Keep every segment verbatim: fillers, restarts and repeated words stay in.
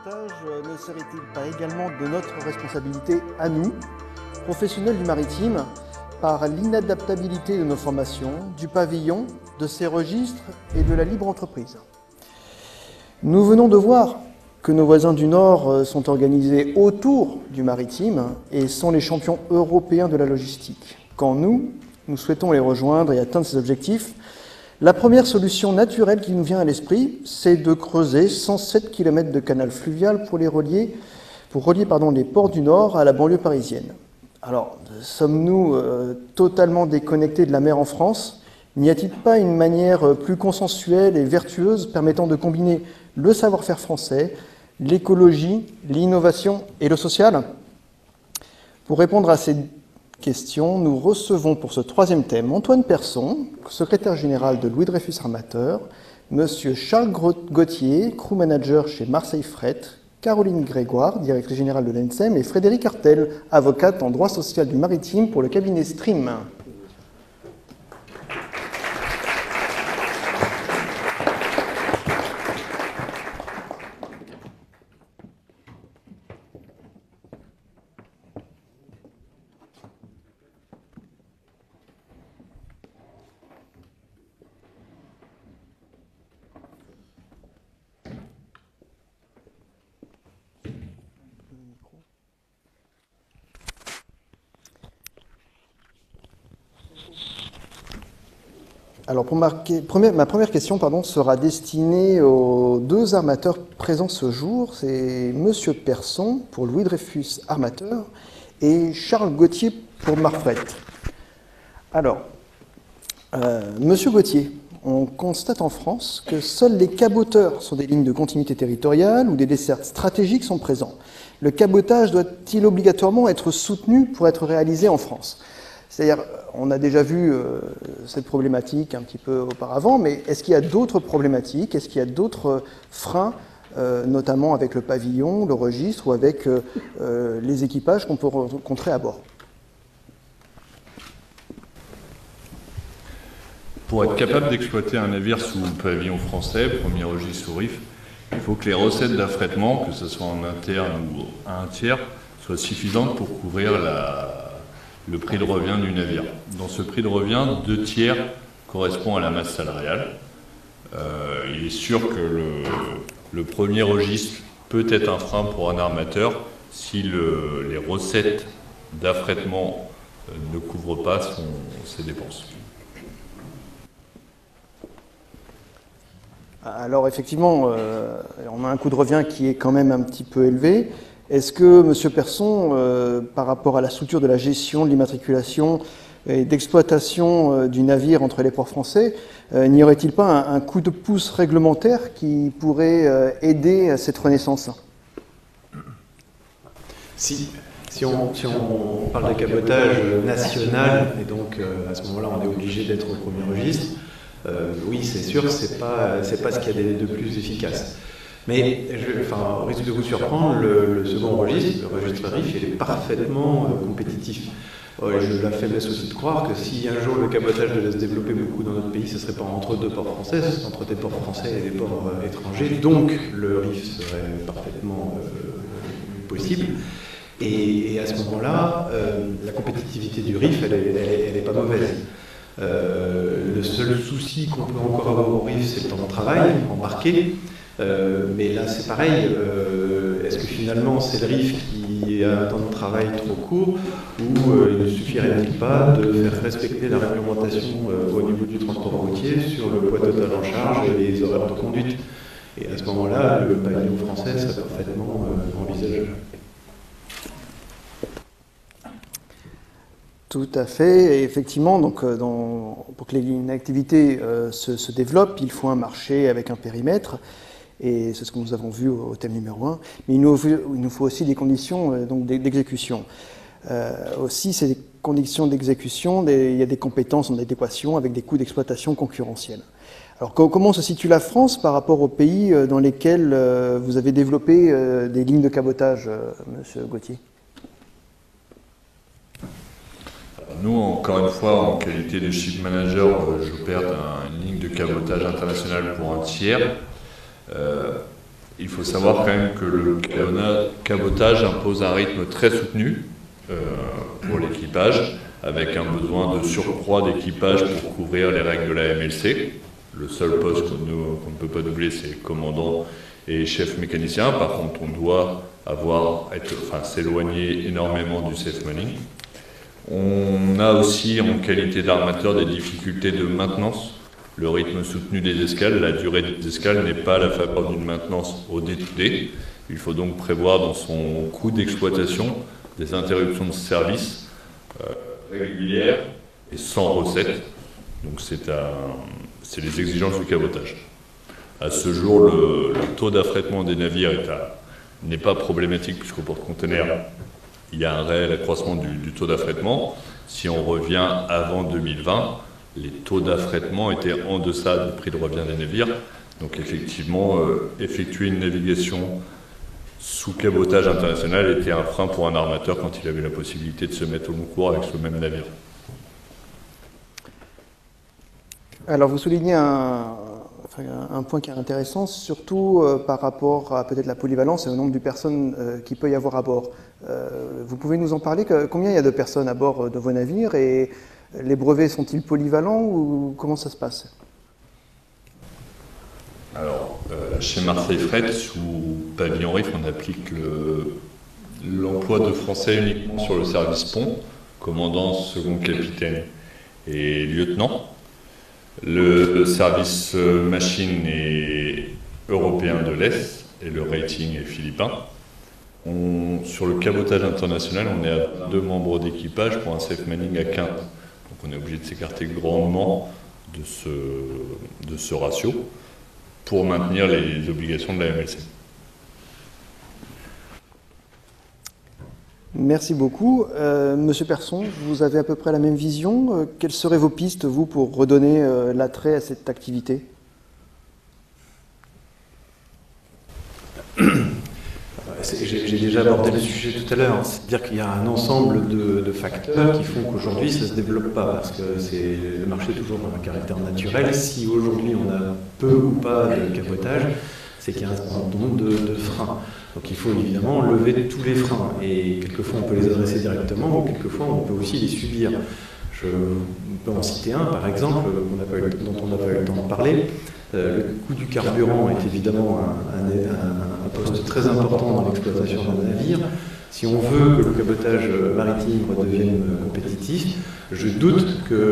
cabotage ne serait-il pas également de notre responsabilité à nous, professionnels du maritime, par l'inadaptabilité de nos formations, du pavillon, de ses registres et de la libre entreprise? Nous venons de voir que nos voisins du Nord sont organisés autour du maritime et sont les champions européens de la logistique. Quand nous, nous souhaitons les rejoindre et atteindre ces objectifs, la première solution naturelle qui nous vient à l'esprit, c'est de creuser cent sept kilomètres de canal fluvial pour les relier, pour relier pardon, les ports du Nord à la banlieue parisienne. Alors, sommes-nous euh, totalement déconnectés de la mer en France? N'y a-t-il pas une manière plus consensuelle et vertueuse permettant de combiner le savoir-faire français, l'écologie, l'innovation et le social? Pour répondre à ces questions, nous recevons pour ce troisième thème Antoine Persson, secrétaire général de Louis Dreyfus Armateur, Monsieur Charles Gauthier, crew manager chez Marseille Fret, Caroline Grégoire, directrice générale de l'A N S E M, et Frédéric Artel, avocate en droit social du maritime pour le cabinet Stream. Alors, pour marquer, première, ma première question pardon, sera destinée aux deux armateurs présents ce jour. C'est Monsieur Persson pour Louis Dreyfus Armateur et Charles Gauthier pour Marfret. Alors, euh, Monsieur Gauthier, on constate en France que seuls les caboteurs sur des lignes de continuité territoriale ou des dessertes stratégiques sont présents. Le cabotage doit-il obligatoirement être soutenu pour être réalisé en France? C'est-à-dire, on a déjà vu euh, cette problématique un petit peu auparavant, mais est-ce qu'il y a d'autres problématiques? Est-ce qu'il y a d'autres freins, euh, notamment avec le pavillon, le registre ou avec euh, euh, les équipages qu'on peut rencontrer à bord? Pour être capable d'exploiter un navire sous pavillon français, premier registre ou R I F, il faut que les recettes d'affrètement, que ce soit en interne ou à un tiers, soient suffisantes pour couvrir la... le prix de revient du navire. Dans ce prix de revient, deux tiers correspond à la masse salariale. Euh, il est sûr que le, le premier registre peut être un frein pour un armateur si le, les recettes d'affrètement ne couvrent pas son, ses dépenses. Alors effectivement, euh, on a un coût de revient qui est quand même un petit peu élevé. Est-ce que, Monsieur Persson, euh, par rapport à la structure de la gestion, de l'immatriculation et d'exploitation euh, du navire entre les ports français, euh, n'y aurait-il pas un, un coup de pouce réglementaire qui pourrait euh, aider à cette renaissance? Si, si, on, si on parle de cabotage national, et donc euh, à ce moment-là on est obligé d'être au premier registre, euh, oui c'est sûr, c'est pas, c'est pas ce qu'il y a de plus efficace. Mais, je, enfin, au risque de vous surprendre, le, le second registre, le registre R I F, il est parfaitement euh, compétitif. Euh, J'ai la faiblesse aussi de croire que si un jour le cabotage devait se développer beaucoup dans notre pays, ce ne serait pas entre deux ports français, ce serait entre des ports français et des ports euh, étrangers. Donc le R I F serait parfaitement euh, possible. Et, et à ce moment-là, euh, la compétitivité du R I F, elle n'est elle est, elle est pas mauvaise. Euh, le seul souci qu'on peut encore avoir au R I F, c'est le temps de travail embarqué. Euh, mais là c'est pareil, euh, est-ce que finalement c'est le R I F qui a un temps de travail trop court ou euh, il ne suffirait-il pas de faire respecter la réglementation euh, au niveau du transport routier sur le poids total en charge et les horaires de conduite? Et à ce moment-là, le pavillon français serait parfaitement euh, envisageable. Tout à fait. Et effectivement, donc, dans, pour que une activité euh, se, se développe, il faut un marché avec un périmètre. Et c'est ce que nous avons vu au, au thème numéro un. Mais il nous, il nous faut aussi des conditions euh, donc d'exécution. Euh, aussi, ces conditions d'exécution, il y a des compétences en adéquation avec des coûts d'exploitation concurrentiels. Alors, comment se situe la France par rapport aux pays dans lesquels euh, vous avez développé euh, des lignes de cabotage, euh, Monsieur Gauthier? Nous, encore une fois, en qualité de ship manager, j'opère une ligne de cabotage international pour un tiers. Euh, Il faut savoir quand même que le cabotage impose un rythme très soutenu euh, pour l'équipage, avec un besoin de surcroît d'équipage pour couvrir les règles de la M L C. Le seul poste qu'on qu'on ne peut pas doubler, c'est commandant et chef mécanicien. Par contre, on doit avoir, être, enfin, s'éloigner énormément du safe manning. On a aussi, en qualité d'armateur, des difficultés de maintenance. Le rythme soutenu des escales, la durée des escales n'est pas à la faveur d'une maintenance au day-to-day. Il faut donc prévoir dans son coût d'exploitation des interruptions de service euh, régulières et sans recette. Donc c'est les exigences du cabotage. À ce jour, le, le taux d'affrètement des navires n'est pas problématique puisqu'au porte-container, il y a un réel accroissement du, du taux d'affrètement. Si on revient avant deux mille vingt, les taux d'affrètement étaient en deçà du prix de revient des navires. Donc effectivement, euh, effectuer une navigation sous cabotage international était un frein pour un armateur quand il avait la possibilité de se mettre au long cours avec ce même navire. Alors vous soulignez un, enfin, un point qui est intéressant, surtout euh, par rapport à peut-être la polyvalence et au nombre de personnes euh, qu'il peut y avoir à bord. Euh, vous pouvez nous en parler, que, combien il y a de personnes à bord de vos navires et les brevets sont-ils polyvalents ou comment ça se passe? Alors, euh, chez Marseille Fret, sous pavillon R I F, on applique l'emploi le, de français uniquement sur le service pont, commandant, second capitaine et lieutenant. Le, le service machine est européen de l'Est et le rating est philippin. On, sur le cabotage international, on est à deux membres d'équipage pour un safe manning à quinze. Donc on est obligé de s'écarter grandement de ce, de ce ratio pour maintenir les obligations de la M L C. Merci beaucoup. Euh, Monsieur Persson, vous avez à peu près la même vision. Euh, quelles seraient vos pistes, vous, pour redonner euh, l'attrait à cette activité? J'ai déjà abordé le sujet tout à l'heure, c'est-à-dire qu'il y a un ensemble de, de facteurs qui font qu'aujourd'hui ça ne se développe pas, parce que le marché est toujours un caractère naturel. Si aujourd'hui on a peu ou pas de cabotage, c'est qu'il y a un certain nombre de, de freins. Donc il faut évidemment lever tous les freins, et quelquefois on peut les adresser directement, ou quelquefois on peut aussi les subir. Je peux en citer un, par exemple, dont on n'a pas eu le temps de parler. Euh, le coût du carburant est évidemment un, un, un, un poste très important dans l'exploitation d'un navire. Si on veut que le cabotage maritime redevienne compétitif, je doute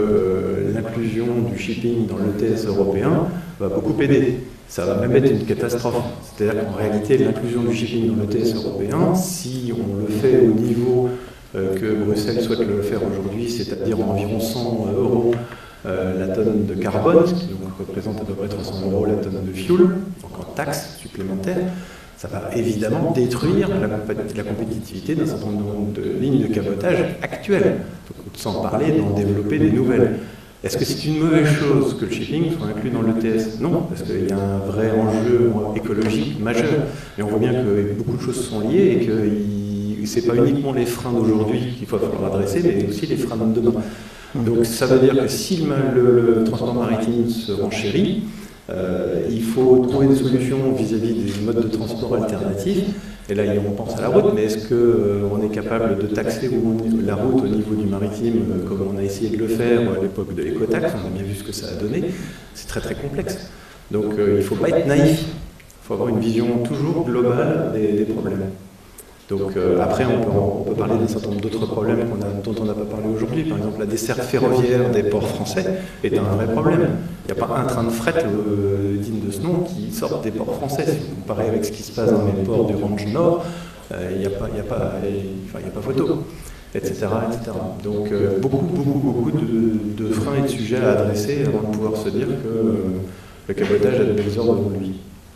que l'inclusion du shipping dans l'E T S européen va beaucoup aider. Ça va même être une catastrophe. C'est-à-dire qu'en réalité, l'inclusion du shipping dans l'E T S européen, si on le fait au niveau euh, que Bruxelles souhaite le faire aujourd'hui, c'est-à-dire environ cent euros Euh, la tonne de carbone, ce qui donc représente à peu près trois cents euros la tonne de fuel, donc en taxes supplémentaires, ça va évidemment détruire la, la compétitivité d'un certain nombre de lignes de cabotage actuelles, sans parler d'en développer des nouvelles. Est-ce que c'est une mauvaise chose que le shipping soit inclus dans l'E T S? Non, parce qu'il y a un vrai enjeu écologique majeur. Et on voit bien que beaucoup de choses sont liées et que ce n'est pas uniquement les freins d'aujourd'hui qu'il faut falloir adresser, mais aussi les freins de demain. Donc ça veut dire que si le, le, le transport maritime se renchérit, euh, il faut trouver des solutions vis-à-vis des modes de transport alternatifs. Et là, on pense à la route, mais est-ce qu'on euh, est capable de taxer la route au niveau du maritime, euh, comme on a essayé de le faire à l'époque de l'écotaxe? On a bien vu ce que ça a donné. C'est très très complexe. Donc euh, il ne faut pas être naïf. Il faut avoir une vision toujours globale des, des problèmes. Donc euh, après, on peut, on peut parler d'un certain nombre d'autres problèmes qu'on a, dont on n'a pas parlé aujourd'hui. Par exemple, la desserte ferroviaire des ports français est un vrai problème. Il n'y a pas un train de fret euh, digne de ce nom qui sort des ports français. Si vous comparez avec ce qui se passe dans les ports du Range Nord, euh, il n'y a, a, a, a pas photo, et cetera et cetera. Donc euh, beaucoup, beaucoup, beaucoup de, de freins et de sujets à adresser avant de pouvoir se dire que euh, le cabotage a de belles heures devant lui.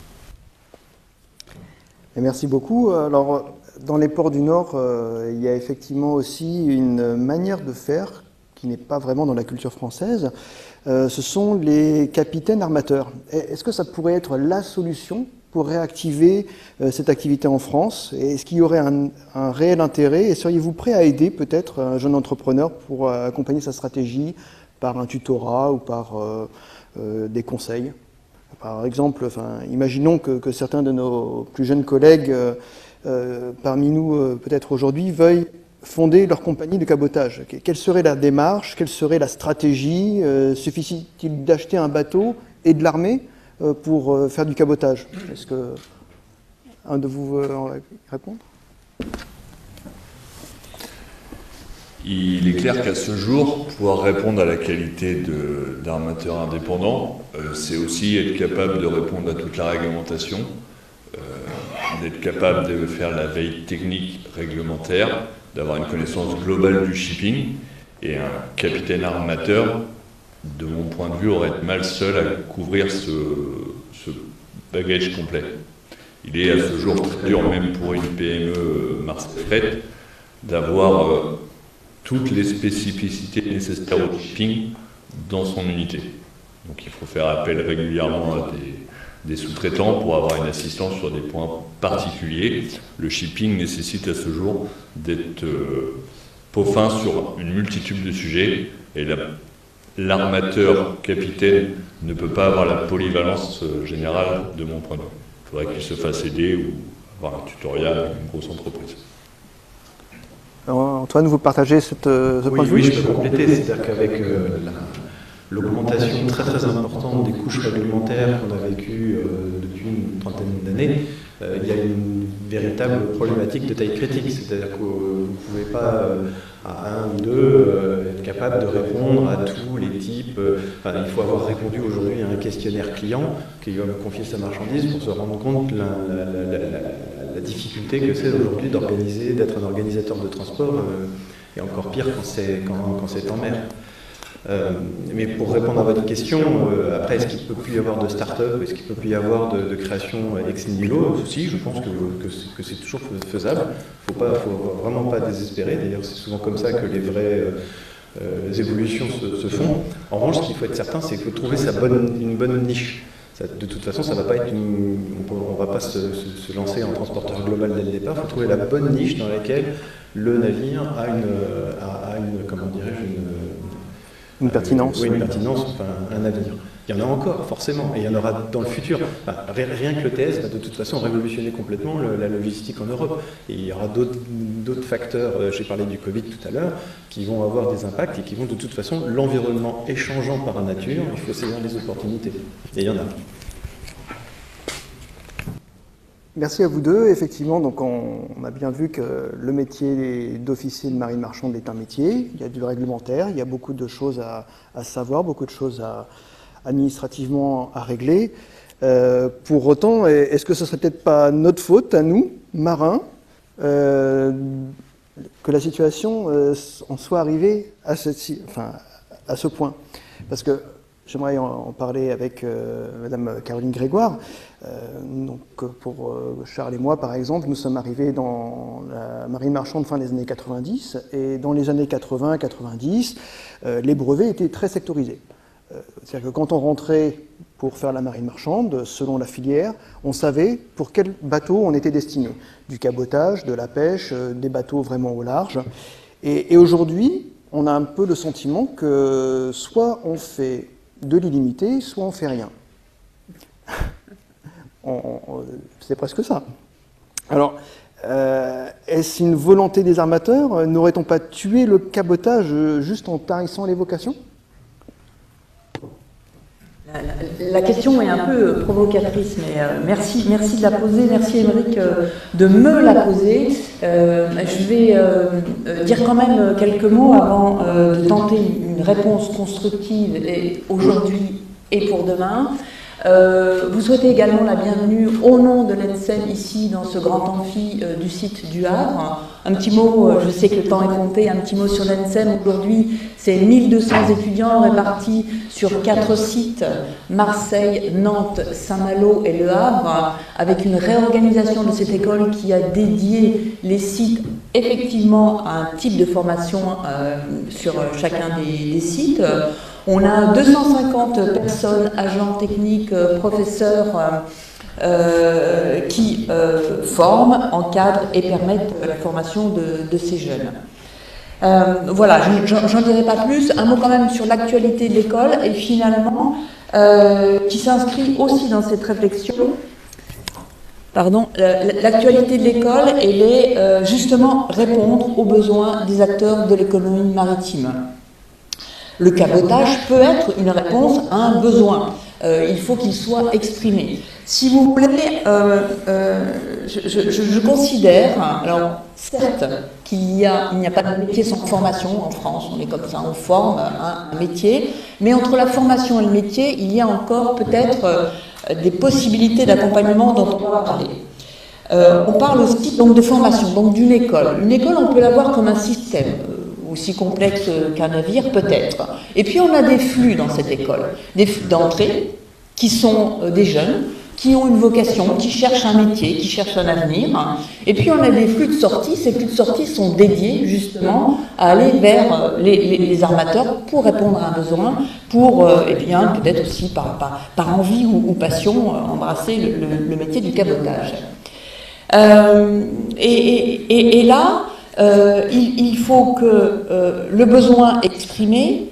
Et merci beaucoup. Alors, dans les ports du Nord, euh, il y a effectivement aussi une manière de faire qui n'est pas vraiment dans la culture française. Euh, ce sont les capitaines armateurs. Est-ce que ça pourrait être la solution pour réactiver euh, cette activité en France? Est-ce qu'il y aurait un, un réel intérêt? Et seriez-vous prêt à aider peut-être un jeune entrepreneur pour euh, accompagner sa stratégie par un tutorat ou par euh, euh, des conseils? Par exemple, enfin, imaginons que, que certains de nos plus jeunes collègues euh, euh, parmi nous, euh, peut-être aujourd'hui, veuillent fonder leur compagnie de cabotage. Quelle serait la démarche? Quelle serait la stratégie? euh, Suffit-il d'acheter un bateau et de l'armer euh, pour euh, faire du cabotage? Est-ce que un de vous veut répondre? Il est clair qu'à ce jour, pouvoir répondre à la qualité d'armateur indépendant, euh, c'est aussi être capable de répondre à toute la réglementation, euh, d'être capable de faire la veille technique réglementaire, d'avoir une connaissance globale du shipping, et un capitaine armateur, de mon point de vue, aurait été mal seul à couvrir ce, ce bagage complet. Il est à ce jour très dur, même pour une P M E Marseille Fret, d'avoir euh, toutes les spécificités nécessaires au shipping dans son unité. Donc il faut faire appel régulièrement à des, des sous-traitants pour avoir une assistance sur des points particuliers. Le shipping nécessite à ce jour d'être euh, peaufin sur une multitude de sujets, et l'armateur capitaine ne peut pas avoir la polyvalence euh, générale de mon point de vue. Il faudrait qu'il se fasse aider ou avoir un tutoriel avec une grosse entreprise. Alors, Antoine, vous partagez cette, ce oui, point de vue? Oui, je peux compléter. C'est-à-dire qu'avec euh, l'augmentation très très importante des couches réglementaires qu'on a vécues euh, depuis une trentaine d'années, euh, il y a une véritable problématique de taille critique. C'est-à-dire que vous ne pouvez pas, euh, à un ou deux, euh, être capable de répondre à tous les types. Euh, enfin, il faut avoir répondu aujourd'hui à un questionnaire client qui va me confier sa marchandise pour se rendre compte de la, la, la, la, la, la difficulté que c'est aujourd'hui d'organiser, d'être un organisateur de transport, euh, et encore pire quand c'est quand, quand c'est en mer. Euh, mais pour répondre à votre question, euh, après, est-ce qu'il ne peut plus y avoir de start-up, est-ce qu'il ne peut plus y avoir de, de création ex nihilo? Si, je pense que, que c'est toujours faisable. Il ne faut, faut vraiment pas désespérer. D'ailleurs, c'est souvent comme ça que les vraies euh, évolutions se, se font. En revanche, ce qu'il faut être certain, c'est qu'il faut trouver sa bonne, une bonne niche. Ça, de toute façon, ça va pas être une, on ne va pas se, se, se lancer en transporteur global dès le départ. Il faut trouver la bonne niche dans laquelle le navire a une, a, a une comment dirais-je, une Une pertinence. Euh, oui, une pertinence, enfin, un avenir. Il y en a encore, forcément, et il y en aura dans le futur. Enfin, rien que l'E T S va de toute façon révolutionner complètement le, la logistique en Europe. Et il y aura d'autres facteurs, euh, j'ai parlé du Covid tout à l'heure, qui vont avoir des impacts et qui vont de toute façon, l'environnement échangeant par nature, il faut saisir les opportunités. Et il y en a. Merci à vous deux. Effectivement, donc on, on a bien vu que le métier d'officier de marine marchande est un métier. Il y a du réglementaire, il y a beaucoup de choses à, à savoir, beaucoup de choses à, administrativement à régler. Euh, pour autant, est-ce que ce serait peut-être pas notre faute, à nous, marins, euh, que la situation euh, en soit arrivée à ce, enfin, à ce point? Parce que j'aimerais en parler avec euh, Madame Caroline Grégoire. Euh, donc pour euh, Charles et moi, par exemple, nous sommes arrivés dans la marine marchande fin des années quatre-vingt-dix, et dans les années quatre-vingts quatre-vingt-dix, euh, les brevets étaient très sectorisés. Euh, C'est-à-dire que quand on rentrait pour faire la marine marchande, selon la filière, on savait pour quel bateau on était destiné. Du cabotage, de la pêche, euh, des bateaux vraiment au large. Et, et aujourd'hui, on a un peu le sentiment que soit on fait de l'illimité, soit on fait rien. C'est presque ça. Alors, euh, est-ce une volonté des armateurs? N'aurait-on pas tué le cabotage juste en tarissant les vocations? La, la, la question est un peu provocatrice, mais euh, merci, merci de la poser, merci Émeric euh, de me la poser. Euh, je vais euh, dire quand même quelques mots avant euh, de tenter une réponse constructive aujourd'hui et pour demain. Euh, vous souhaitez également la bienvenue au nom de l'E N S E M ici dans ce grand amphi euh, du site du Havre. Un petit mot, euh, je sais que le temps est compté, un petit mot sur l'E N S E M. Aujourd'hui, c'est mille deux cents étudiants répartis sur quatre sites, Marseille, Nantes, Saint-Malo et Le Havre, avec une réorganisation de cette école qui a dédié les sites effectivement à un type de formation euh, sur chacun des, des sites. On a deux cent cinquante personnes, agents techniques, professeurs, euh, qui euh, forment, encadrent et permettent la formation de, de ces jeunes. Euh, voilà, j'en dirai pas plus. Un mot quand même sur l'actualité de l'école et finalement euh, qui s'inscrit aussi dans cette réflexion. Pardon, l'actualité de l'école, elle est euh, justement répondre aux besoins des acteurs de l'économie maritime. Le cabotage peut être une réponse à un besoin. Euh, il faut qu'il soit exprimé. Si vous voulez, euh, euh, je, je, je considère, alors certes, qu'il y a, il n'y a pas de métier sans formation en France, on est comme ça, on forme un, un métier, mais entre la formation et le métier, il y a encore peut-être euh, des possibilités d'accompagnement dont on va parler. Euh, on parle aussi donc de formation, donc d'une école. Une école, on peut la voir comme un système. Aussi complexe qu'un navire peut-être. Et puis on a des flux dans cette école, des flux d'entrée qui sont des jeunes, qui ont une vocation, qui cherchent un métier, qui cherchent un avenir. Et puis on a des flux de sortie, ces flux de sortie sont dédiés justement à aller vers les, les, les armateurs pour répondre à un besoin, pour, euh, eh bien, peut-être aussi par, par, par envie ou, ou passion, euh, embrasser le, le, le métier du cabotage. Euh, et, et, et là, Euh, il, il faut que euh, le besoin exprimé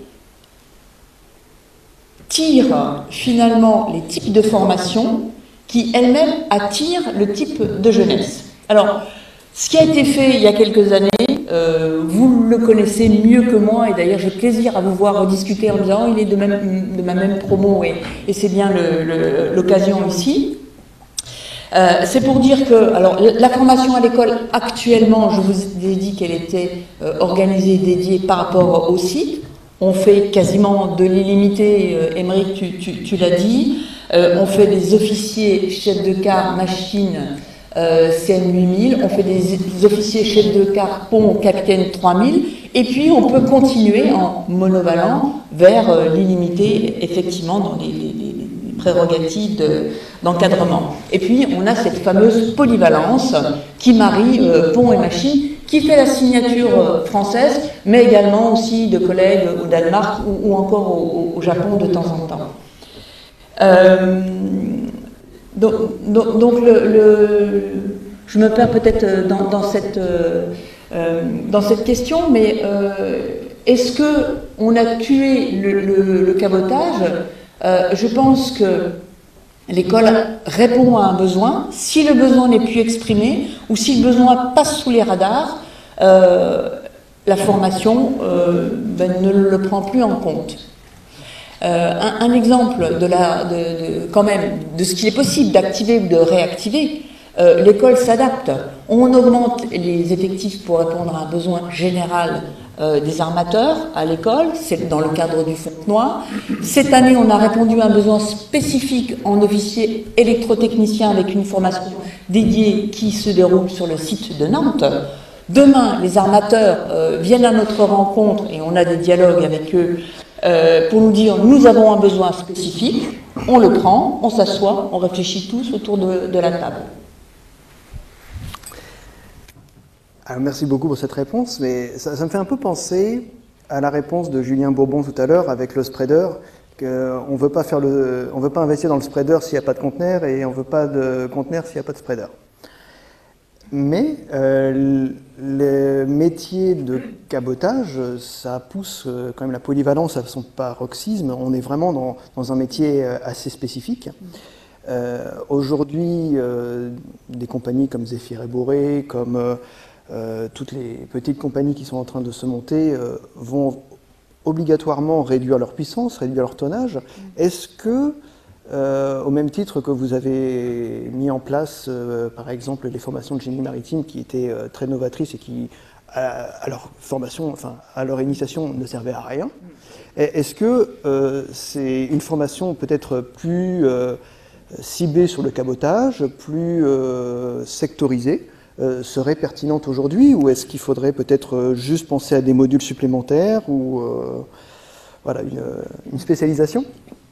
tire finalement les types de formation qui elles-mêmes attirent le type de jeunesse. Alors, ce qui a été fait il y a quelques années, euh, vous le connaissez mieux que moi, et d'ailleurs j'ai plaisir à vous voir rediscuter en disant oh, il est de, même, de ma même promo, et, et c'est bien l'occasion ici. Euh, c'est pour dire que, alors, la formation à l'école, actuellement, je vous ai dit qu'elle était euh, organisée, dédiée par rapport au site. On fait quasiment de l'illimité, euh, Émeric, tu, tu, tu l'as dit. Euh, on fait des officiers chefs de quart machine euh, C M huit mille. On fait des, des officiers chefs de quart pont capitaine trois mille. Et puis, on peut continuer en monovalent vers euh, l'illimité, effectivement, dans les, les, les prérogatives d'encadrement. Et puis, on a cette fameuse polyvalence qui marie euh, pont et machine, qui fait la signature euh, française, mais également aussi de collègues au Danemark ou, ou encore au, au Japon de temps en temps. Euh, donc, donc, donc le, le, je me perds peut-être dans, dans, cette, euh, dans cette question, mais euh, est-ce qu'on a tué le, le, le cabotage ? Euh, je pense que l'école répond à un besoin. Si le besoin n'est plus exprimé ou si le besoin passe sous les radars, euh, la formation euh, ben, ne le prend plus en compte. Euh, un, un exemple de, la, de, de, quand même, de ce qu'il est possible d'activer ou de réactiver, euh, l'école s'adapte. On augmente les effectifs pour répondre à un besoin général Euh, des armateurs à l'école, c'est dans le cadre du Fontenoy. Cette année, on a répondu à un besoin spécifique en officier électrotechnicien avec une formation dédiée qui se déroule sur le site de Nantes. Demain, les armateurs euh, viennent à notre rencontre et on a des dialogues avec eux euh, pour nous dire nous avons un besoin spécifique, on le prend, on s'assoit, on réfléchit tous autour de, de la table. Alors, merci beaucoup pour cette réponse, mais ça, ça me fait un peu penser à la réponse de Julien Bourbon tout à l'heure avec le spreader, qu'on ne veut pas faire le, on veut pas investir dans le spreader s'il n'y a pas de conteneur et on ne veut pas de conteneur s'il n'y a pas de spreader. Mais euh, le métier de cabotage, ça pousse quand même la polyvalence à son paroxysme. On est vraiment dans, dans un métier assez spécifique. Euh, Aujourd'hui, euh, des compagnies comme Zéphyr et Boré, comme euh, Euh, toutes les petites compagnies qui sont en train de se monter euh, vont obligatoirement réduire leur puissance, réduire leur tonnage. Est-ce que, euh, au même titre que vous avez mis en place, euh, par exemple, les formations de génie maritime qui étaient euh, très novatrices et qui, à, à leur formation, enfin, à leur initiation, ne servaient à rien, est-ce que euh, c'est une formation peut-être plus euh, ciblée sur le cabotage, plus euh, sectorisée, Euh, serait pertinente aujourd'hui, ou est-ce qu'il faudrait peut-être euh, juste penser à des modules supplémentaires ou euh, voilà, une, une spécialisation?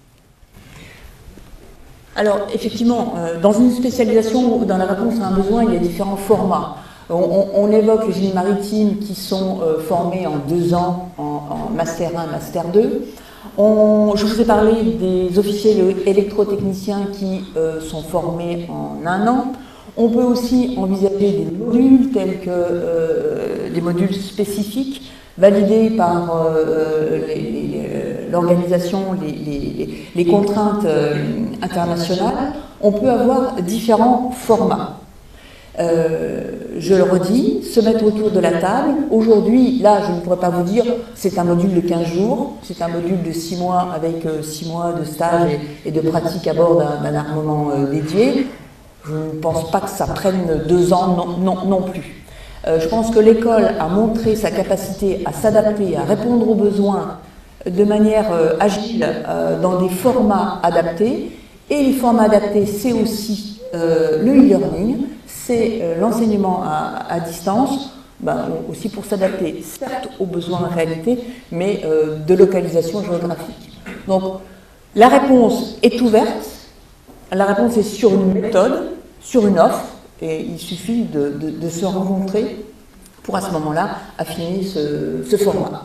Alors effectivement, euh, dans une spécialisation ou dans la réponse à un besoin, il y a différents formats. On, on, on évoque les génies maritimes qui sont euh, formés en deux ans, en, en Master un, Master deux. On, je vous ai parlé des officiers électrotechniciens qui euh, sont formés en un an. On peut aussi envisager des modules tels que euh, des modules spécifiques validés par euh, les, les, l'organisation, les, les, les contraintes euh, internationales, on peut avoir différents formats. Euh, je le redis, se mettre autour de la table. Aujourd'hui, là, je ne pourrais pas vous dire, c'est un module de quinze jours, c'est un module de six mois avec euh, six mois de stage et, et de pratique à bord d'un armement euh, dédié. Je ne pense pas que ça prenne deux ans non, non, non plus. Euh, je pense que l'école a montré sa capacité à s'adapter, à répondre aux besoins de manière euh, agile euh, dans des formats adaptés. Et les formats adaptés, c'est aussi euh, le e-learning, c'est euh, l'enseignement à, à distance, ben, aussi pour s'adapter, certes aux besoins en réalité, mais euh, de localisation géographique. Donc, la réponse est ouverte, la réponse est sur une méthode, sur une offre, et il suffit de, de, de se rencontrer pour à ce moment-là affiner ce, ce format.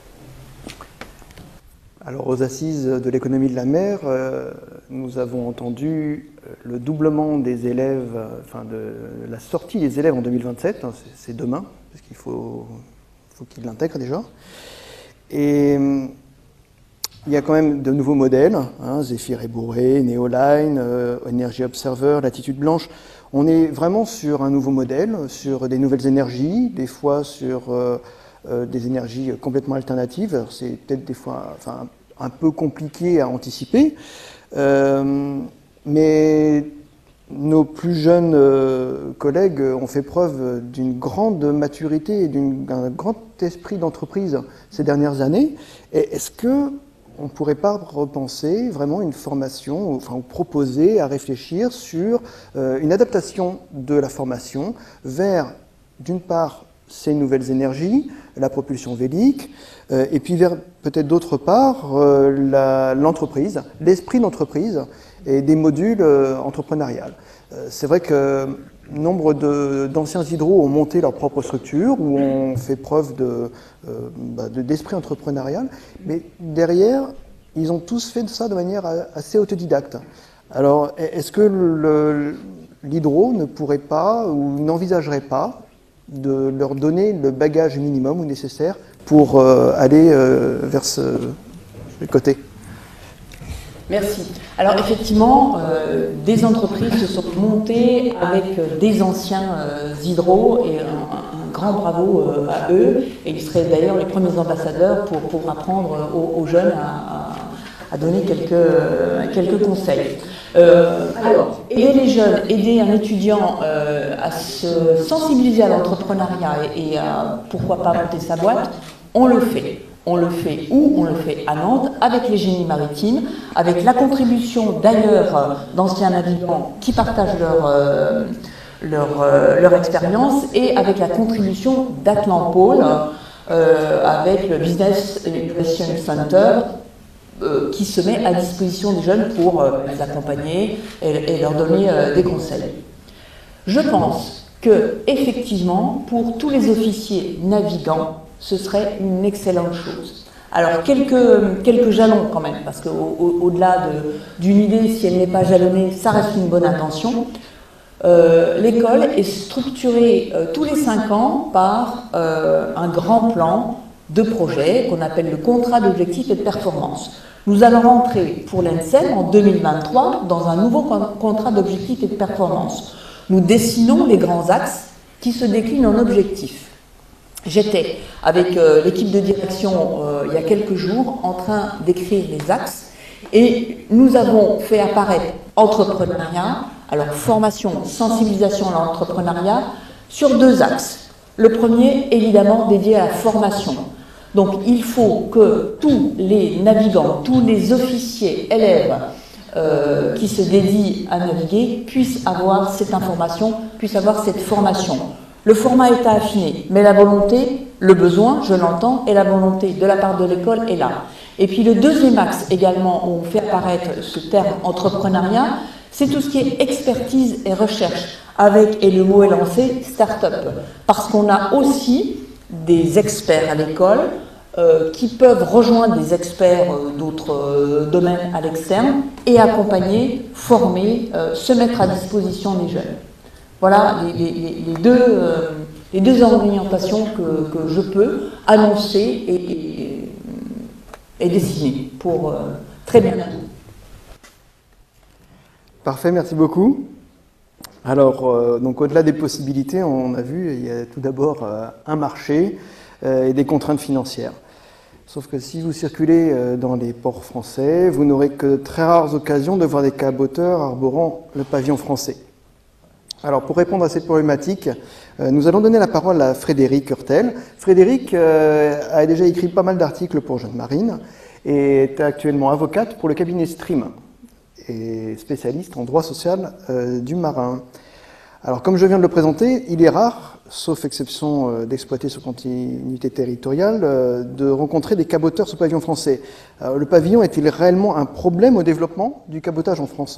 Alors, aux assises de l'économie de la mer, euh, nous avons entendu le doublement des élèves, euh, enfin de la sortie des élèves en deux mille vingt-sept, hein, c'est demain, parce qu'il faut, faut qu'ils l'intègrent déjà. Et euh, il y a quand même de nouveaux modèles, hein, Zephyr et Bourré, Neoline, euh, Energy Observer, Latitude Blanche. On est vraiment sur un nouveau modèle, sur des nouvelles énergies, des fois sur euh, euh, des énergies complètement alternatives. C'est peut-être des fois enfin, un peu compliqué à anticiper, euh, mais nos plus jeunes euh, collègues ont fait preuve d'une grande maturité et d'un grand esprit d'entreprise ces dernières années. Est-ce que on ne pourrait pas repenser vraiment une formation, enfin ou proposer à réfléchir sur euh, une adaptation de la formation vers, d'une part, ces nouvelles énergies, la propulsion vélique, euh, et puis vers peut-être d'autre part euh, l'entreprise, l'esprit d'entreprise et des modules euh, entrepreneuriales. Euh, C'est vrai que nombre d'anciens hydros ont monté leur propre structure, ou ont fait preuve de, euh, bah, de, d'esprit entrepreneurial, mais derrière, ils ont tous fait ça de manière assez autodidacte. Alors, est-ce que l'hydro ne pourrait pas ou n'envisagerait pas de leur donner le bagage minimum ou nécessaire pour euh, aller euh, vers ce, ce côté? Merci. Alors effectivement, euh, des entreprises se sont montées avec euh, des anciens euh, hydros et un, un grand bravo euh, à eux. Et ils seraient d'ailleurs les premiers ambassadeurs pour, pour apprendre aux, aux jeunes à, à, à donner quelques, euh, quelques conseils. Euh, alors, aider les jeunes, aider un étudiant euh, à se sensibiliser à l'entrepreneuriat et, et à pourquoi pas monter sa boîte, on le fait. On le fait où? On le fait à Nantes, avec les génies maritimes, avec la contribution d'ailleurs d'anciens navigants qui partagent leur, euh, leur, euh, leur expérience, et avec la contribution d'Atlanpole, euh, avec le Business Innovation Center, euh, qui se met à disposition des jeunes pour euh, les accompagner et, et leur donner euh, des conseils. Je pense que, effectivement, pour tous les officiers navigants, ce serait une excellente chose. Alors, quelques, quelques jalons quand même, parce qu'au-delà d'une idée, si elle n'est pas jalonnée, ça reste une bonne intention. Euh, L'école est structurée euh, tous les cinq ans par euh, un grand plan de projet qu'on appelle le contrat d'objectifs et de performance. Nous allons rentrer pour l'ENSEM en deux mille vingt-trois dans un nouveau contrat d'objectifs et de performance. Nous dessinons les grands axes qui se déclinent en objectifs. J'étais avec euh, l'équipe de direction euh, il y a quelques jours en train d'écrire les axes, et nous avons fait apparaître entrepreneuriat, alors formation, sensibilisation à l'entrepreneuriat, sur deux axes. Le premier, évidemment, dédié à la formation. Donc il faut que tous les navigants, tous les officiers, élèves euh, qui se dédient à naviguer puissent avoir cette information, puissent avoir cette formation. Le format est à affiner, mais la volonté, le besoin, je l'entends, et la volonté de la part de l'école est là. Et puis le deuxième axe également, où on fait apparaître ce terme entrepreneuriat, c'est tout ce qui est expertise et recherche, avec, et le mot est lancé, start-up. Parce qu'on a aussi des experts à l'école euh, qui peuvent rejoindre des experts euh, d'autres euh, domaines à l'externe et accompagner, former, euh, se mettre à disposition des jeunes. Voilà les, les, les, deux, euh, les deux orientations que, que je peux annoncer et, et est dessiné pour euh, très bien. Parfait, merci beaucoup. Alors, euh, donc au-delà des possibilités, on a vu, il y a tout d'abord euh, un marché euh, et des contraintes financières. Sauf que si vous circulez euh, dans les ports français, vous n'aurez que très rares occasions de voir des caboteurs arborant le pavillon français. Alors, pour répondre à cette problématique, euh, nous allons donner la parole à Frédéric Hurtel. Frédéric euh, a déjà écrit pas mal d'articles pour Jeune Marine et est actuellement avocate pour le cabinet Stream et spécialiste en droit social euh, du marin. Alors, comme je viens de le présenter, il est rare, sauf exception euh, d'exploiter sous continuité territoriale, euh, de rencontrer des caboteurs sous pavillon français. Alors, le pavillon est-il réellement un problème au développement du cabotage en France ?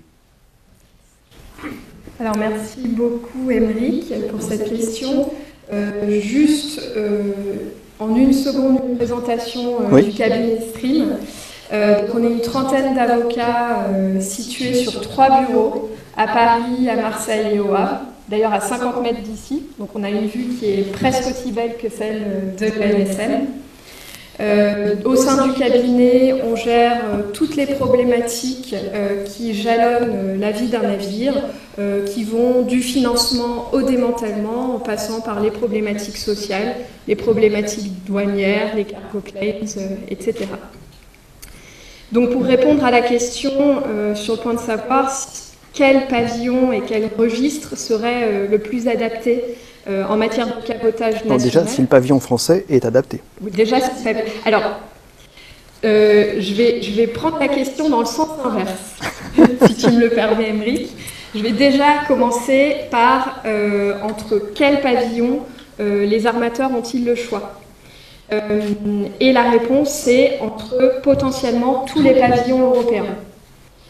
Alors, merci beaucoup, Émeric, pour cette question. Euh, juste euh, en une seconde, une présentation euh, oui. du cabinet Stream. Euh, donc on est une trentaine d'avocats euh, situés sur trois bureaux, à Paris, à Marseille et au Havre, d'ailleurs à cinquante mètres d'ici, donc on a une vue qui est presque aussi belle que celle de l'E N S M. Euh, au sein du cabinet, on gère euh, toutes les problématiques euh, qui jalonnent euh, la vie d'un navire, euh, qui vont du financement au démantèlement, en passant par les problématiques sociales, les problématiques douanières, les cargo claims, euh, et cetera. Donc pour répondre à la question euh, sur le point de savoir quel pavillon et quel registre serait euh, le plus adapté euh, en matière de cabotage national. Non, déjà, si le pavillon français est adapté. Oui, déjà, si le pavillon... Alors, euh, je, vais, je vais prendre la question dans le sens inverse, si tu me le permets, Émeric. Je vais déjà commencer par euh, entre quel pavillon euh, les armateurs ont-ils le choix ? Euh, et la réponse, c'est entre potentiellement tous les pavillons européens. Pourquoi ?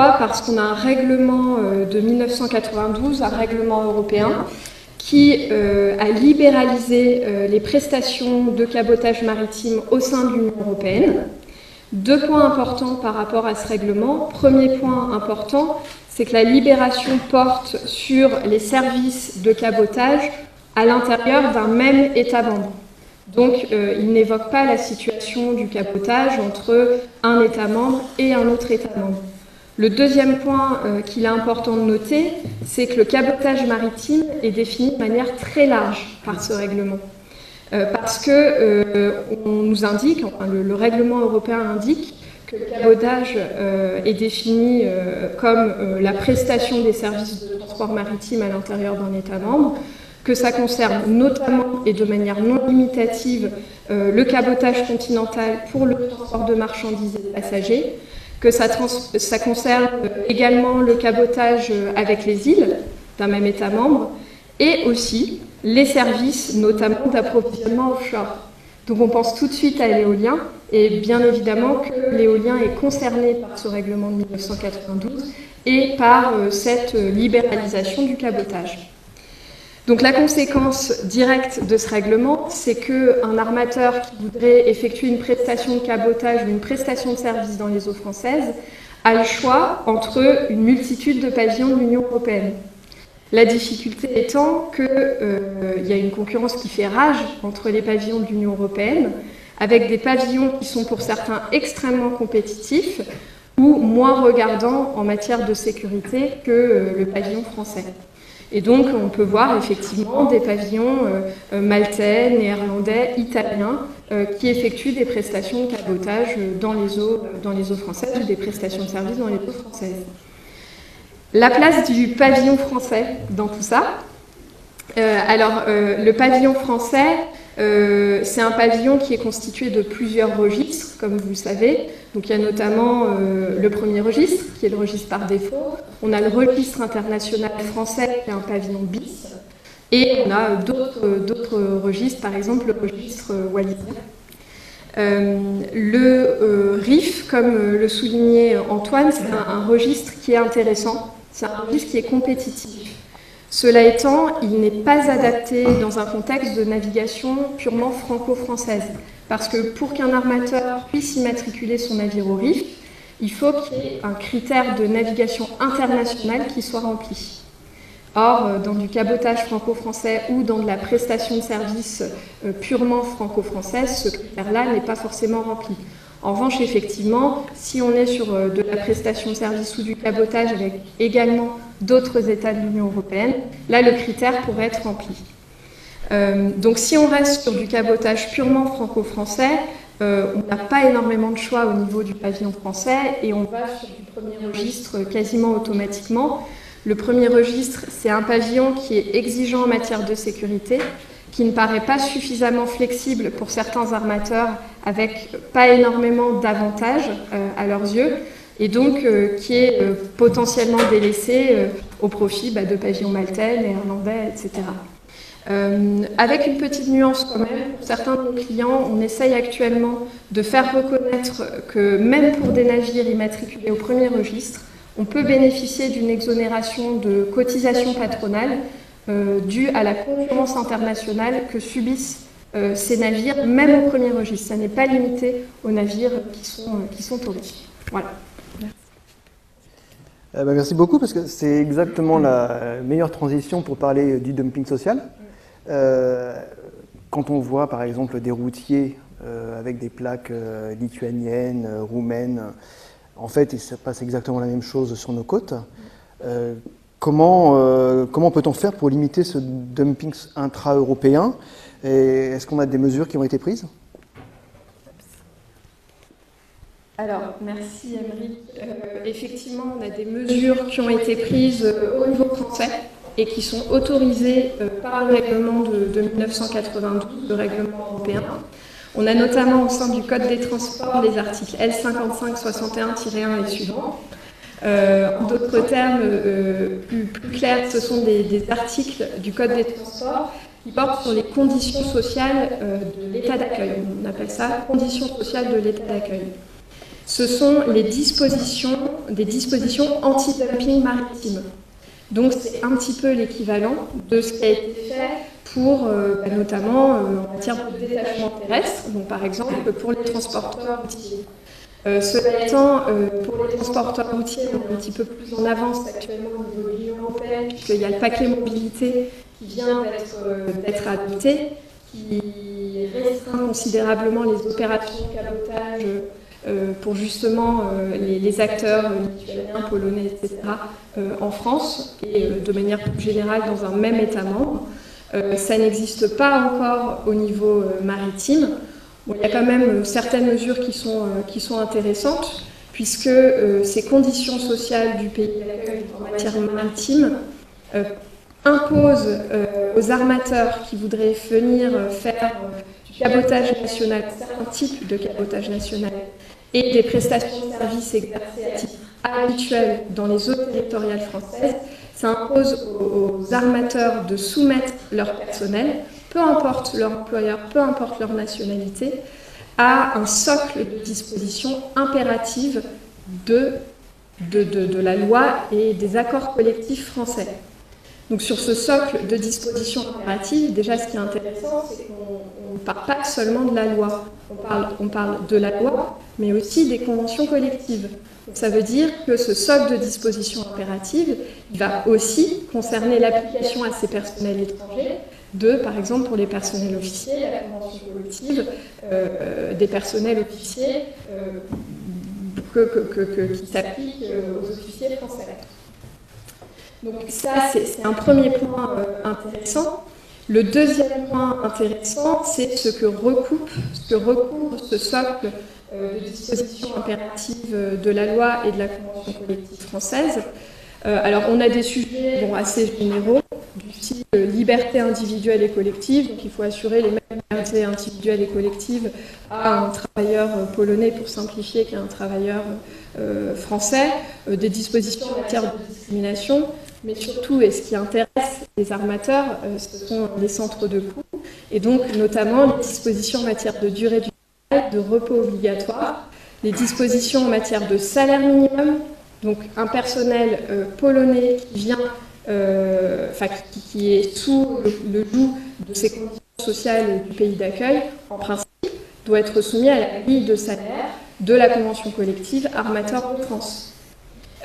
Parce qu'on a un règlement euh, de mille neuf cent quatre-vingt-douze, un règlement européen, qui euh, a libéralisé euh, les prestations de cabotage maritime au sein de l'Union européenne. Deux points importants par rapport à ce règlement. Premier point important, c'est que la libération porte sur les services de cabotage à l'intérieur d'un même État membre. Donc, euh, il n'évoque pas la situation du cabotage entre un État membre et un autre État membre. Le deuxième point euh, qu'il est important de noter, c'est que le cabotage maritime est défini de manière très large par ce règlement. Euh, parce que euh, on nous indique, enfin, le, le règlement européen indique que le cabotage euh, est défini euh, comme euh, la prestation des services de transport maritime à l'intérieur d'un État membre, que ça concerne notamment et de manière non limitative euh, le cabotage continental pour le transport de marchandises et de passagers, que ça, trans ça concerne également le cabotage avec les îles d'un même État membre, et aussi les services, notamment d'approvisionnement offshore. Donc on pense tout de suite à l'éolien, et bien évidemment que l'éolien est concerné par ce règlement de mille neuf cent quatre-vingt-douze et par euh, cette libéralisation du cabotage. Donc la conséquence directe de ce règlement, c'est qu'un armateur qui voudrait effectuer une prestation de cabotage ou une prestation de service dans les eaux françaises a le choix entre une multitude de pavillons de l'Union européenne. La difficulté étant qu'il euh, y a une concurrence qui fait rage entre les pavillons de l'Union européenne, avec des pavillons qui sont pour certains extrêmement compétitifs ou moins regardants en matière de sécurité que euh, le pavillon français. Et donc, on peut voir effectivement des pavillons euh, maltais, néerlandais, italiens euh, qui effectuent des prestations de cabotage dans les eaux, dans les eaux françaises ou des prestations de service dans les eaux françaises. La place du pavillon français dans tout ça. Euh, alors, euh, le pavillon français, euh, c'est un pavillon qui est constitué de plusieurs registres, comme vous le savez. Donc, il y a notamment euh, le premier registre, qui est le registre par défaut. On a le registre international français, qui est un pavillon bis. Et on a d'autres registres, par exemple le registre wallisien. Euh, le euh, R I F, comme euh, le soulignait Antoine, c'est un, un registre qui est intéressant. C'est un registre qui est compétitif. Cela étant, il n'est pas adapté dans un contexte de navigation purement franco-française. Parce que pour qu'un armateur puisse immatriculer son navire au R I F, il faut qu'il y ait un critère de navigation internationale qui soit rempli. Or, dans du cabotage franco-français ou dans de la prestation de services purement franco-française, ce critère-là n'est pas forcément rempli. En revanche, effectivement, si on est sur de la prestation de services ou du cabotage avec également d'autres États de l'Union européenne, là, le critère pourrait être rempli. Euh, donc, si on reste sur du cabotage purement franco-français, euh, on n'a pas énormément de choix au niveau du pavillon français et on va sur du premier registre quasiment automatiquement. Le premier registre, c'est un pavillon qui est exigeant en matière de sécurité, qui ne paraît pas suffisamment flexible pour certains armateurs, avec pas énormément d'avantages euh, à leurs yeux, et donc euh, qui est euh, potentiellement délaissé euh, au profit bah, de pavillons maltais, néerlandais, et cetera. Euh, avec une petite nuance quand même, pour certains de nos clients, on essaye actuellement de faire reconnaître que même pour des navires immatriculés au premier registre, on peut bénéficier d'une exonération de cotisation patronale euh, due à la concurrence internationale que subissent euh, ces navires, même au premier registre. Ça n'est pas limité aux navires qui sont, euh, qui sont au risque. Voilà. Merci. Euh, bah, merci beaucoup, parce que c'est exactement la meilleure transition pour parler du dumping social. Euh, quand on voit par exemple des routiers euh, avec des plaques euh, lituaniennes, euh, roumaines, en fait, il se passe exactement la même chose sur nos côtes. Euh, comment euh, comment peut-on faire pour limiter ce dumping intra-européen? Est-ce qu'on a des mesures qui ont été prises? Alors, merci Émeric. Euh, effectivement, on a des mesures qui ont été prises euh, au niveau français et qui sont autorisées euh, par le règlement de, de mille neuf cent quatre-vingt-douze, le règlement européen. On a notamment au sein du Code des transports les articles L cinquante-cinq soixante et un tiret un et suivants. Euh, en d'autres termes, euh, plus, plus clairs, ce sont des, des articles du Code des transports qui portent sur les conditions sociales euh, de l'état d'accueil. On appelle ça conditions sociales de l'état d'accueil. Ce sont les dispositions, des dispositions anti-dumping maritime. Donc c'est un petit peu l'équivalent de ce qui a été fait pour, euh, bah, notamment euh, en matière de détachement terrestre, donc par exemple pour les transporteurs routiers. Euh, cela étant, euh, pour les transporteurs routiers, on est un petit peu plus en avance actuellement au niveau de l'Union européenne, puisqu'il y a le paquet mobilité qui vient d'être euh, d'être adopté, qui restreint considérablement les opérations de cabotage euh, pour justement euh, les, les acteurs lituaniens, polonais, et cetera euh, en France, et euh, de manière plus générale dans un même État membre. Euh, ça n'existe pas encore au niveau euh, maritime. Bon, il y a quand même certaines mesures qui sont, euh, qui sont intéressantes, puisque euh, ces conditions sociales du pays d'accueil en matière maritime euh, imposent euh, aux armateurs qui voudraient venir euh, faire euh, du cabotage national, certains types de cabotage national, et des prestations de services exercées à titre habituel dans les eaux territoriales françaises, ça impose aux, aux armateurs de soumettre leur personnel, peu importe leur employeur, peu importe leur nationalité, à un socle de dispositions impératives de, de, de, de la loi et des accords collectifs français. Donc sur ce socle de dispositions impératives, déjà ce qui est intéressant, c'est qu'on ne parle pas seulement de la loi. On parle, on parle de la loi, mais aussi des conventions collectives. Donc ça veut dire que ce socle de dispositions impératives, il va aussi concerner l'application à ces personnels étrangers de, par exemple, pour les personnels officiers, la convention collective euh, euh, des personnels officiers euh, que, que, que, que, qui s'applique aux officiers français. Donc ça, c'est un premier point euh, intéressant. Le deuxième point intéressant, c'est ce que recoupe, ce que recouvre ce socle euh, de dispositions impératives de la loi et de la convention collective française. Euh, alors, on a des sujets bon, assez généraux, du style euh, liberté individuelle et collective, donc il faut assurer les mêmes libertés individuelles et collectives à un travailleur euh, polonais, pour simplifier, qu'à un travailleur euh, français, euh, des dispositions en matière de discrimination, mais surtout, et ce qui intéresse les armateurs, euh, ce sont les centres de coûts, et donc notamment les dispositions en matière de durée du travail, de repos obligatoire, les dispositions en matière de salaire minimum. Donc un personnel euh, polonais qui vient, euh, enfin qui, qui est sous le, le joug de ces conditions sociales du pays d'accueil, en principe, doit être soumis à la grille de salaire de la convention collective Armateurs de France.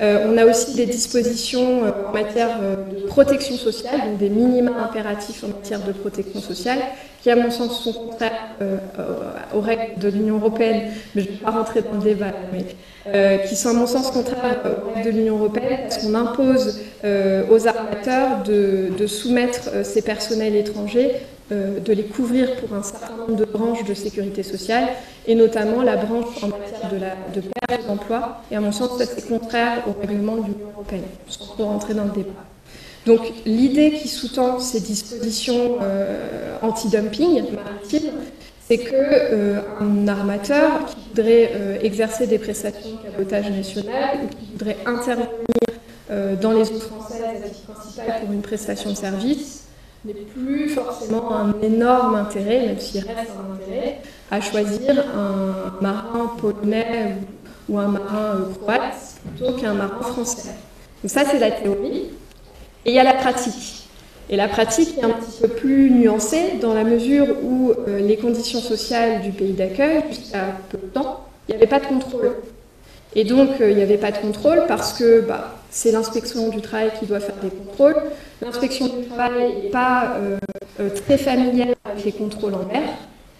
Euh, on a aussi des dispositions euh, en matière euh, de protection sociale, donc des minima impératifs en matière de protection sociale, qui à mon sens sont contraires euh, aux règles de l'Union européenne, mais je ne vais pas rentrer dans le débat, mais euh, qui sont à mon sens contraires aux règles de l'Union européenne, parce qu'on impose euh, aux armateurs de, de soumettre euh, ces personnels étrangers, euh, de les couvrir pour un certain nombre de branches de sécurité sociale, et notamment la branche en matière de, la, de perte d'emploi, et à mon sens, ça c'est contraire au règlement de l'Union européenne, sans trop rentrer dans le débat. Donc l'idée qui sous-tend ces dispositions euh, anti-dumping maritime, c'est qu'un euh, armateur qui voudrait euh, exercer des prestations de cabotage national ou qui voudrait intervenir euh, dans les eaux françaises à titre principal pour une prestation de service n'est plus forcément un énorme intérêt, même s'il reste un intérêt, à choisir un marin polonais ou, ou un marin euh, croate plutôt qu'un marin français. Donc ça c'est la théorie. Et il y a la pratique. Et la pratique est un petit peu plus nuancée dans la mesure où euh, les conditions sociales du pays d'accueil, jusqu'à peu de temps, il n'y avait pas de contrôle. Et donc, euh, il n'y avait pas de contrôle parce que bah, c'est l'inspection du travail qui doit faire des contrôles. L'inspection du travail n'est pas euh, euh, très familière avec les contrôles en mer.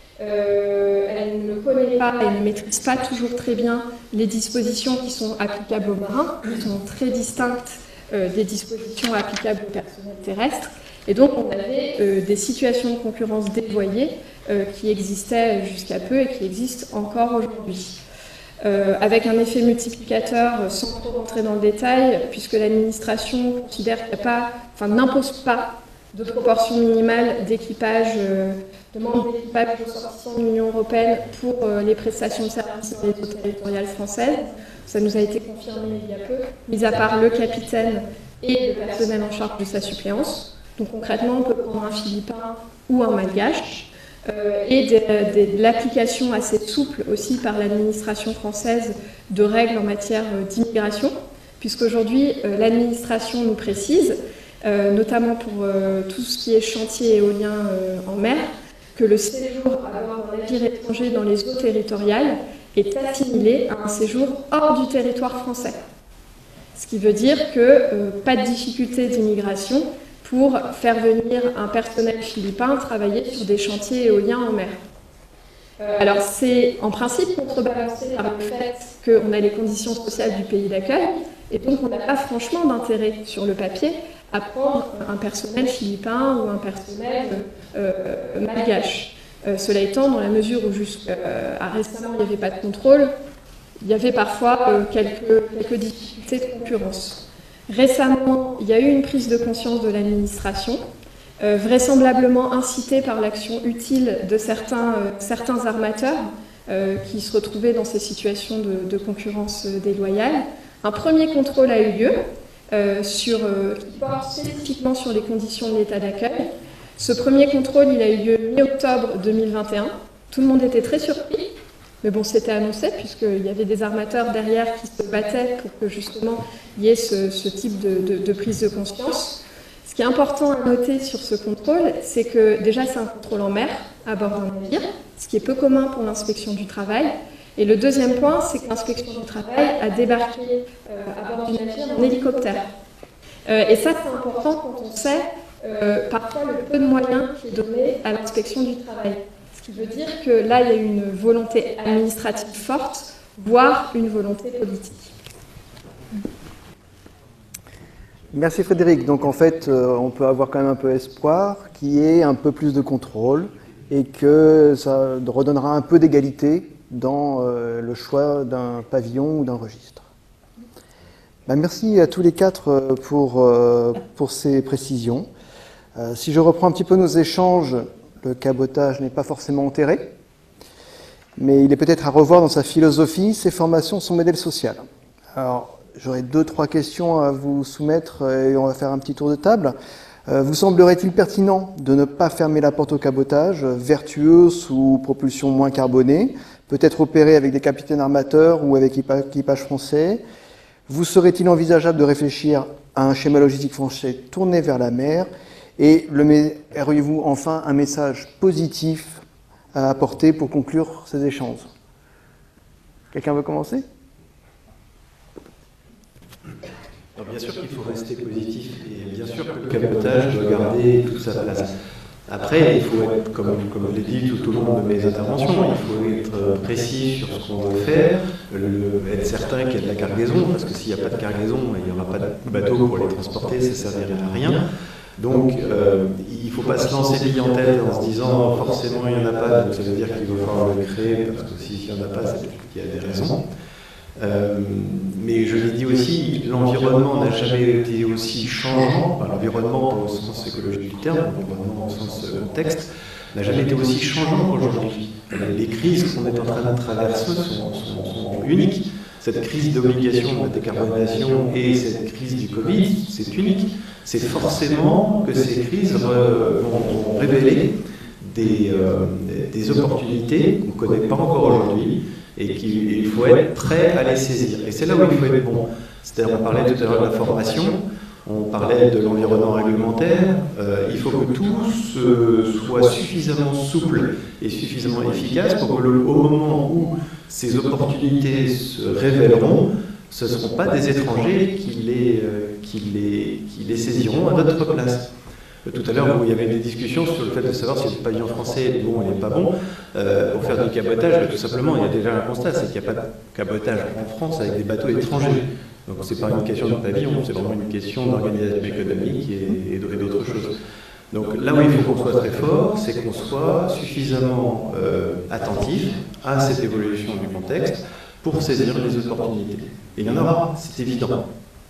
Euh, elle ne connaît pas et ne maîtrise pas toujours très bien les dispositions qui sont applicables aux marins, qui sont très distinctes Euh, des dispositions applicables au personnel terrestre. Et donc, on avait euh, des situations de concurrence dévoyées euh, qui existaient jusqu'à peu et qui existent encore aujourd'hui. Euh, avec un effet multiplicateur, euh, sans trop rentrer dans le détail, puisque l'administration considère qu'il n'y a pas, enfin, n'impose pas de proportion minimale d'équipage, euh, de membres d'équipage ressortissants de l'Union européenne pour euh, les prestations de services dans les eaux territoriales françaises. Ça nous a été confirmé il y a peu, mis à part le capitaine et le personnel en charge de sa suppléance. Donc concrètement, on peut prendre un Philippin ou un Malgache. Euh, et de, de, de l'application assez souple aussi par l'administration française de règles en matière d'immigration, puisqu'aujourd'hui, euh, l'administration nous précise, euh, notamment pour euh, tout ce qui est chantier éolien euh, en mer, que le séjour à bord d'un navire étranger dans les eaux territoriales est assimilé à un séjour hors du territoire français. Ce qui veut dire que euh, pas de difficulté d'immigration pour faire venir un personnel philippin travailler sur des chantiers éoliens en mer. Euh, alors c'est en principe contrebalancé par le fait qu'on a les conditions sociales du pays d'accueil, et donc on n'a pas franchement d'intérêt sur le papier à prendre un personnel philippin ou un personnel euh, malgache. Euh, cela étant, dans la mesure où jusqu'à euh, récemment il n'y avait pas de contrôle, il y avait parfois euh, quelques, quelques difficultés de concurrence. Récemment, il y a eu une prise de conscience de l'administration, euh, vraisemblablement incitée par l'action utile de certains, euh, certains armateurs euh, qui se retrouvaient dans ces situations de, de concurrence euh, déloyale. Un premier contrôle a eu lieu, euh, sur, euh, qui porte spécifiquement sur les conditions de l'état d'accueil. Ce premier contrôle, il a eu lieu mi-octobre deux mille vingt et un. Tout le monde était très surpris. Mais bon, c'était annoncé, puisqu'il y avait des armateurs derrière qui se battaient pour que justement il y ait ce, ce type de, de, de prise de conscience. Ce qui est important à noter sur ce contrôle, c'est que déjà c'est un contrôle en mer, à bord d'un navire, ce qui est peu commun pour l'inspection du travail. Et le deuxième point, c'est que l'inspection du travail a débarqué euh, à bord du navire en hélicoptère. Euh, et ça, c'est important quand on sait euh, parfois le peu de moyens qui est donné à l'inspection du travail. Ce qui veut dire que là, il y a une volonté administrative forte, voire une volonté politique. Merci Frédéric. Donc en fait, euh, on peut avoir quand même un peu espoir qu'il y ait un peu plus de contrôle et que ça redonnera un peu d'égalité dans euh, le choix d'un pavillon ou d'un registre. Ben, merci à tous les quatre pour, euh, pour ces précisions. Euh, si je reprends un petit peu nos échanges, le cabotage n'est pas forcément enterré, mais il est peut-être à revoir dans sa philosophie, ses formations, son modèle social. Alors, j'aurais deux, trois questions à vous soumettre et on va faire un petit tour de table. Euh, vous semblerait-il pertinent de ne pas fermer la porte au cabotage, vertueux sous propulsion moins carbonée, peut-être opéré avec des capitaines armateurs ou avec équipage français? Vous serait-il envisageable de réfléchir à un schéma logistique français tourné vers la mer? Et auriez-vous enfin un message positif à apporter pour conclure ces échanges? Quelqu'un veut commencer? sûr qu'il faut rester positif et bien sûr que le cabotage doit garder toute sa place. Après, il faut être, comme, comme je l'ai dit tout au long de mes interventions, il faut être précis sur ce qu'on veut faire, le, être certain qu'il y a de la cargaison, parce que s'il n'y a pas de cargaison, il n'y aura pas de bateau pour les transporter, ça ne servirait à rien. Donc, euh, il ne faut pas se lancer bille en tête en se disant forcément il n'y en a pas, donc ça veut dire qu'il va falloir le créer, parce que s'il n'y en a pas, c'est qu'il y a des raisons. Euh, mais je l'ai dit aussi, l'environnement n'a jamais été aussi changeant, enfin, l'environnement pas au sens écologique du terme, l'environnement au sens contexte, n'a jamais été aussi changeant qu'aujourd'hui. Les crises qu'on est en train de traverser sont, sont, sont uniques. Cette crise d'obligation de la décarbonation et cette crise du Covid, c'est unique. C'est forcément que ces crises vont révéler des, euh, des opportunités qu'on ne connaît pas encore aujourd'hui et qu'il faut être prêt à les saisir. Et c'est là où il faut être bon. C'est-à-dire, on parlait tout à l'heure de la formation, on parlait de l'environnement réglementaire, euh, il faut que tout se, soit suffisamment souple et suffisamment efficace pour que le, au moment où ces opportunités se révéleront, ce ne seront pas des étrangers qui les, euh, qui les, qui les saisiront à notre place. Tout à l'heure, il y avait des discussions sur le fait de savoir si le pavillon français est bon ou n'est pas bon. Euh, pour faire du cabotage, tout simplement, il y a déjà un constat, c'est qu'il n'y a pas de cabotage en France avec des bateaux étrangers. Donc ce n'est pas une question de pavillon, c'est vraiment une question d'organisation économique et, et d'autres choses. Donc là où il faut qu'on soit très fort, c'est qu'on soit suffisamment euh, attentif à cette évolution du contexte pour saisir les opportunités. Et il y en aura, c'est évident.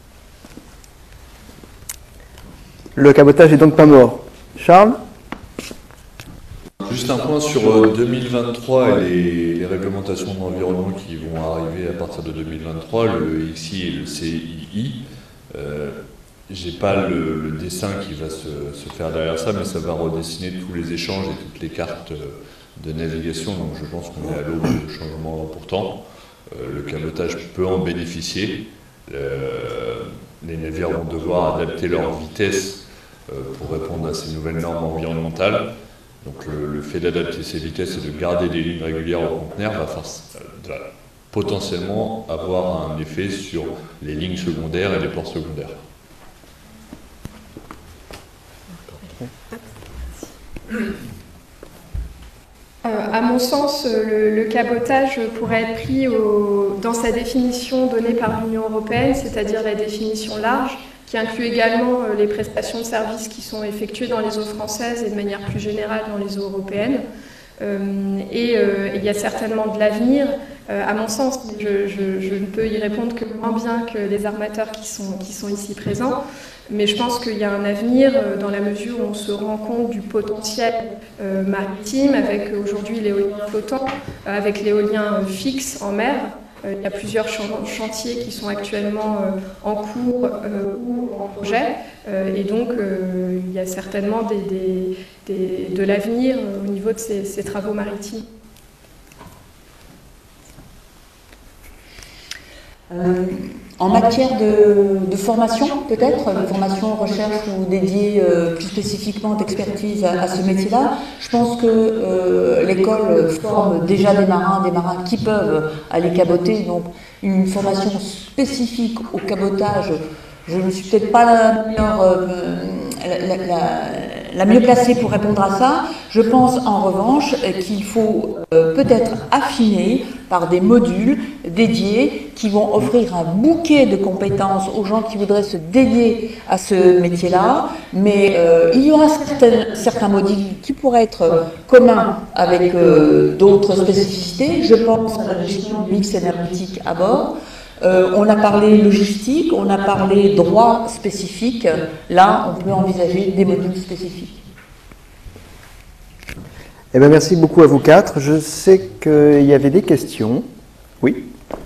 Le cabotage est donc pas mort. Charles ? Juste un point sur deux mille vingt-trois et les, les réglementations de l'environnement qui vont arriver à partir de deux mille vingt-trois, le X I et le C I I. Euh, j'ai pas le, le dessin qui va se, se faire derrière ça, mais ça va redessiner tous les échanges et toutes les cartes de navigation, donc je pense qu'on est à l'aube de changements importants. Euh, le cabotage peut en bénéficier. Euh, les navires vont devoir adapter leur vitesse euh, pour répondre à ces nouvelles normes environnementales. Donc le, le fait d'adapter ces vitesses et de garder des lignes régulières au conteneur va, faire, va potentiellement avoir un effet sur les lignes secondaires et les ports secondaires. Euh, à mon sens, le, le cabotage pourrait être pris au, dans sa définition donnée par l'Union européenne, c'est-à-dire la définition large, qui inclut également euh, les prestations de services qui sont effectuées dans les eaux françaises et de manière plus générale dans les eaux européennes. Euh, et euh, il y a certainement de l'avenir, euh, à mon sens, je, je, je ne peux y répondre que moins bien que les armateurs qui sont, qui sont ici présents, mais je pense qu'il y a un avenir euh, dans la mesure où on se rend compte du potentiel euh, maritime avec aujourd'hui l'éolien flottant, euh, avec l'éolien euh, fixe en mer. Euh, il y a plusieurs chantiers qui sont actuellement euh, en cours euh, ou en projet, euh, et donc euh, il y a certainement des, des, des, de l'avenir euh, au niveau de ces, ces travaux maritimes. Euh, en matière de, de formation, peut-être, de formation, recherche ou dédiée euh, plus spécifiquement d'expertise à, à ce métier-là, je pense que euh, l'école forme déjà des marins, des marins qui peuvent aller caboter, donc une formation spécifique au cabotage. Je ne suis peut-être pas la meilleure, euh, la, la, la, la mieux placée pour répondre à ça. Je pense en revanche qu'il faut euh, peut-être affiner par des modules dédiés qui vont offrir un bouquet de compétences aux gens qui voudraient se dédier à ce métier-là. Mais euh, il y aura certains, certains modules qui pourraient être communs avec euh, d'autres spécificités. Je pense à la gestion du mix énergétique à bord. Euh, on a parlé logistique, on a parlé droit spécifique. Là, on peut envisager des modules spécifiques. Eh bien, merci beaucoup à vous quatre. Je sais qu'il y avait des questions. Oui.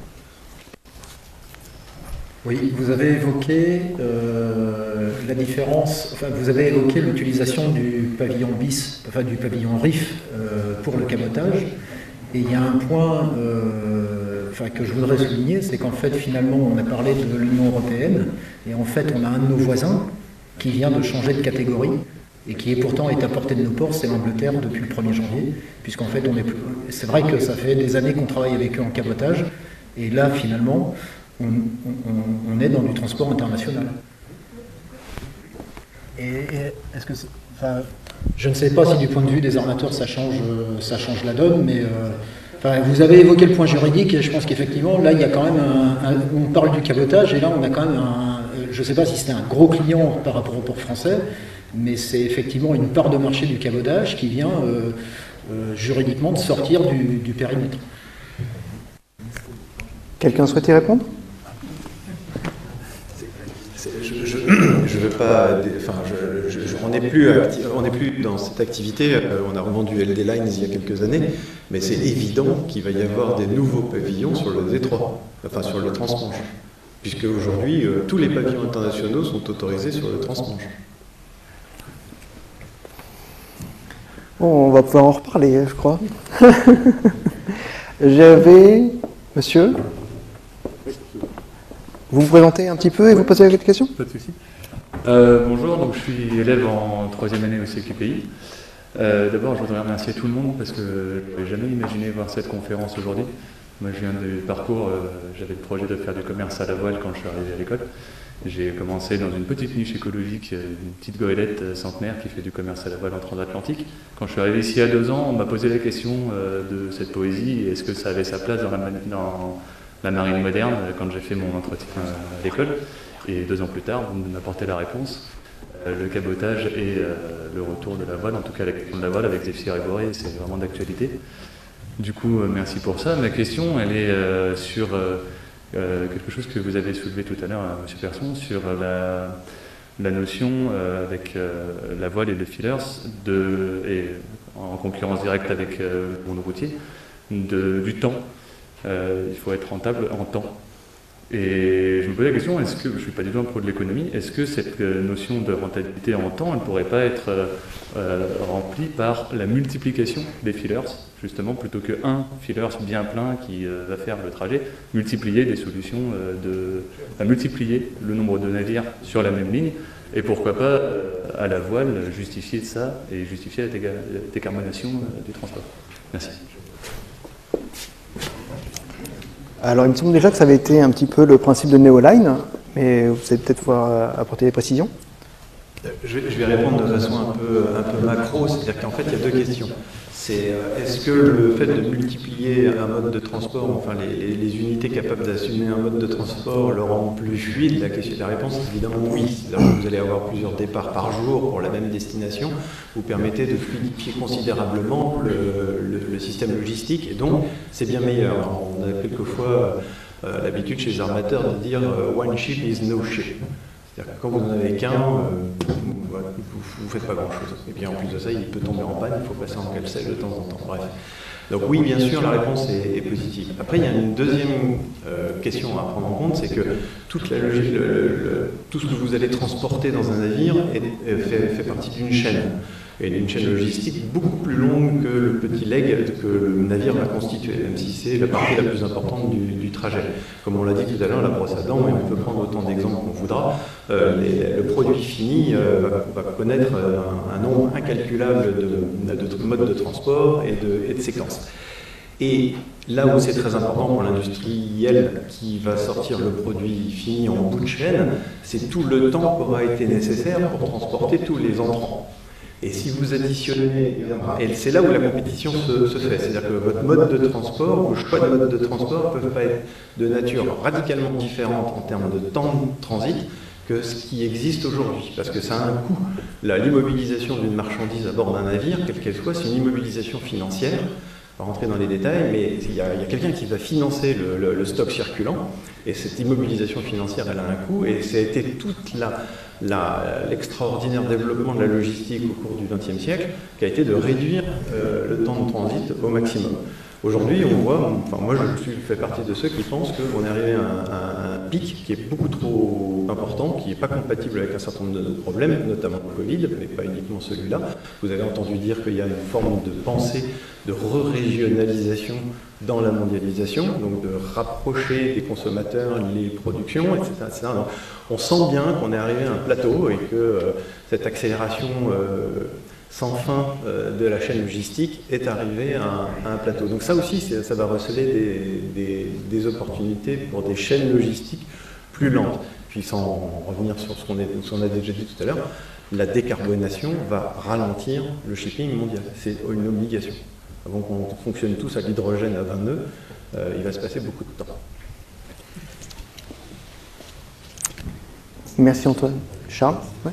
Oui, vous avez évoqué euh, la différence, enfin vous avez évoqué l'utilisation du pavillon bis, enfin du pavillon R I F euh, pour le cabotage. Et il y a un point euh, enfin, que je voudrais souligner, c'est qu'en fait finalement on a parlé de l'Union européenne et en fait on a un de nos voisins qui vient de changer de catégorie et qui est pourtant est à portée de nos ports, c'est l'Angleterre depuis le premier janvier, puisqu'en fait on est plus... C'est vrai que ça fait des années qu'on travaille avec eux en cabotage et là finalement on, on, on est dans du transport international. Et, et est-ce que c'est, enfin, je ne sais pas si du point de vue des armateurs ça change, ça change la donne, mais euh, enfin, vous avez évoqué le point juridique et je pense qu'effectivement là il y a quand même un, un, on parle du cabotage et là on a quand même un, je ne sais pas si c'était un gros client par rapport au port français, mais c'est effectivement une part de marché du cabotage qui vient euh, euh, juridiquement de sortir du, du périmètre. Quelqu'un souhaitait répondre? Je ne veux pas. Enfin, je, je, je, on n'est plus, on n'est plus dans cette activité. On a revendu L D Lines il y a quelques années, mais c'est évident qu'il va y avoir des nouveaux pavillons sur le Détroit, enfin sur le Transmanche, puisque aujourd'hui tous les pavillons internationaux sont autorisés sur le Transmanche. Bon, on va pouvoir en reparler, je crois. J'avais, monsieur. Vous vous présentez un petit peu et vous posez quelques questions? Pas de souci. Euh, bonjour, donc je suis élève en troisième année au C Q P I. Euh, D'abord, je voudrais remercier tout le monde parce que je n'avais jamais imaginé voir cette conférence aujourd'hui. Moi, je viens du parcours, euh, j'avais le projet de faire du commerce à la voile quand je suis arrivé à l'école. J'ai commencé dans une petite niche écologique, une petite goélette centenaire qui fait du commerce à la voile en transatlantique. Quand je suis arrivé ici à deux ans, on m'a posé la question euh, de cette poésie, est-ce que ça avait sa place dans la, dans la marine moderne quand j'ai fait mon entretien à l'école. Et deux ans plus tard, vous m'apportez la réponse. Euh, le cabotage et euh, le retour de la voile, en tout cas la question de la voile avec Zéphyr et Boré, c'est vraiment d'actualité. Du coup, euh, merci pour ça. Ma question, elle est euh, sur euh, euh, quelque chose que vous avez soulevé tout à l'heure, hein, M. Persson, sur la, la notion euh, avec euh, la voile et le fillers, de, et en concurrence directe avec euh, le monde routier, de, du temps. Euh, il faut être rentable en temps. Et je me posais la question, est-ce que, je ne suis pas du tout un pro de l'économie, est-ce que cette notion de rentabilité en temps, elle ne pourrait pas être euh, remplie par la multiplication des fillers, justement, plutôt qu'un filler bien plein qui euh, va faire le trajet, multiplier des solutions, euh, de, enfin, multiplier le nombre de navires sur la même ligne, et pourquoi pas, euh, à la voile, justifier ça et justifier la décarbonation euh, du transport. Merci. Alors, il me semble déjà que ça avait été un petit peu le principe de Neoline, mais vous allez peut-être pouvoir apporter des précisions. Je vais, je vais répondre de façon un peu, un peu macro, c'est-à-dire qu'en fait, il y a deux questions. C'est est-ce que le fait de multiplier un mode de transport, enfin les, les unités capables d'assumer un mode de transport, le rend plus fluide? La, question, la réponse est évidemment oui. Vous allez avoir plusieurs départs par jour pour la même destination. Vous permettez de fluidifier considérablement le, le, le système logistique et donc c'est bien meilleur. On a quelquefois euh, l'habitude chez les armateurs de dire euh, one ship is no ship. C'est-à-dire que quand vous n'en avez qu'un, euh, vous ne faites pas grand-chose. Et bien en plus de ça, il peut tomber en panne, il faut passer en cale-sèche de temps en temps. Bref. Donc oui, bien sûr, la réponse est, est positive. Après, il y a une deuxième euh, question à prendre en compte, c'est que toute la logique, le, le, tout ce que vous allez transporter dans un navire est, est, fait, fait partie d'une chaîne. Et d'une chaîne logistique beaucoup plus longue que le petit leg que le navire va constituer, même si c'est la partie la plus importante du, du trajet. Comme on l'a dit tout à l'heure, la brosse à dents, et on peut prendre autant d'exemples qu'on voudra, euh, les, le produit fini euh, va, va connaître un, un nombre incalculable de, de, de modes de transport et de, et de séquences. Et là où c'est très important pour l'industriel qui va sortir le produit fini en bout de chaîne, c'est tout le temps qu'aura été nécessaire pour transporter tous les entrants. Et si vous additionnez, et c'est là où la compétition se, se fait, c'est-à-dire que votre mode de transport, vos choix de mode de transport peuvent pas être de nature radicalement différente en termes de temps de transit que ce qui existe aujourd'hui, parce que ça a un coût. L'immobilisation d'une marchandise à bord d'un navire, quelle qu'elle soit, c'est une immobilisation financière. On va rentrer dans les détails, mais il y a, a quelqu'un qui va financer le, le, le stock circulant, et cette immobilisation financière, elle a un coût, et ça a été toute la l'extraordinaire développement de la logistique au cours du vingtième siècle, qui a été de réduire euh, le temps de transit au maximum. Aujourd'hui, on voit, enfin moi je suis, fais partie de ceux qui pensent qu'on est arrivé à un, à un pic qui est beaucoup trop important, qui n'est pas compatible avec un certain nombre de problèmes, notamment le Covid, mais pas uniquement celui-là. Vous avez entendu dire qu'il y a une forme de pensée de re-régionalisation dans la mondialisation, donc de rapprocher des consommateurs les productions, et cetera et cetera. Donc, on sent bien qu'on est arrivé à un plateau et que euh, cette accélération euh, sans fin euh, de la chaîne logistique est arrivé à un, à un plateau. Donc ça aussi, ça va receler des, des, des opportunités pour des chaînes logistiques plus lentes. Puis sans revenir sur ce qu'on a déjà dit tout à l'heure, la décarbonation va ralentir le shipping mondial. C'est une obligation. Avant qu'on fonctionne tous à l'hydrogène à vingt nœuds, euh, il va se passer beaucoup de temps. Merci Antoine. Charles, ouais.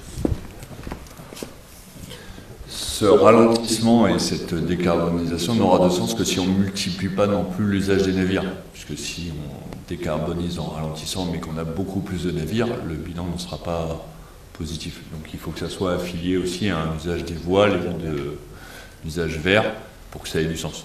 Ce ralentissement et cette décarbonisation n'aura de sens que si on ne multiplie pas non plus l'usage des navires. Puisque si on décarbonise en ralentissant mais qu'on a beaucoup plus de navires, le bilan ne sera pas positif. Donc il faut que ça soit affilié aussi à un usage des voiles et de l'usage vert pour que ça ait du sens.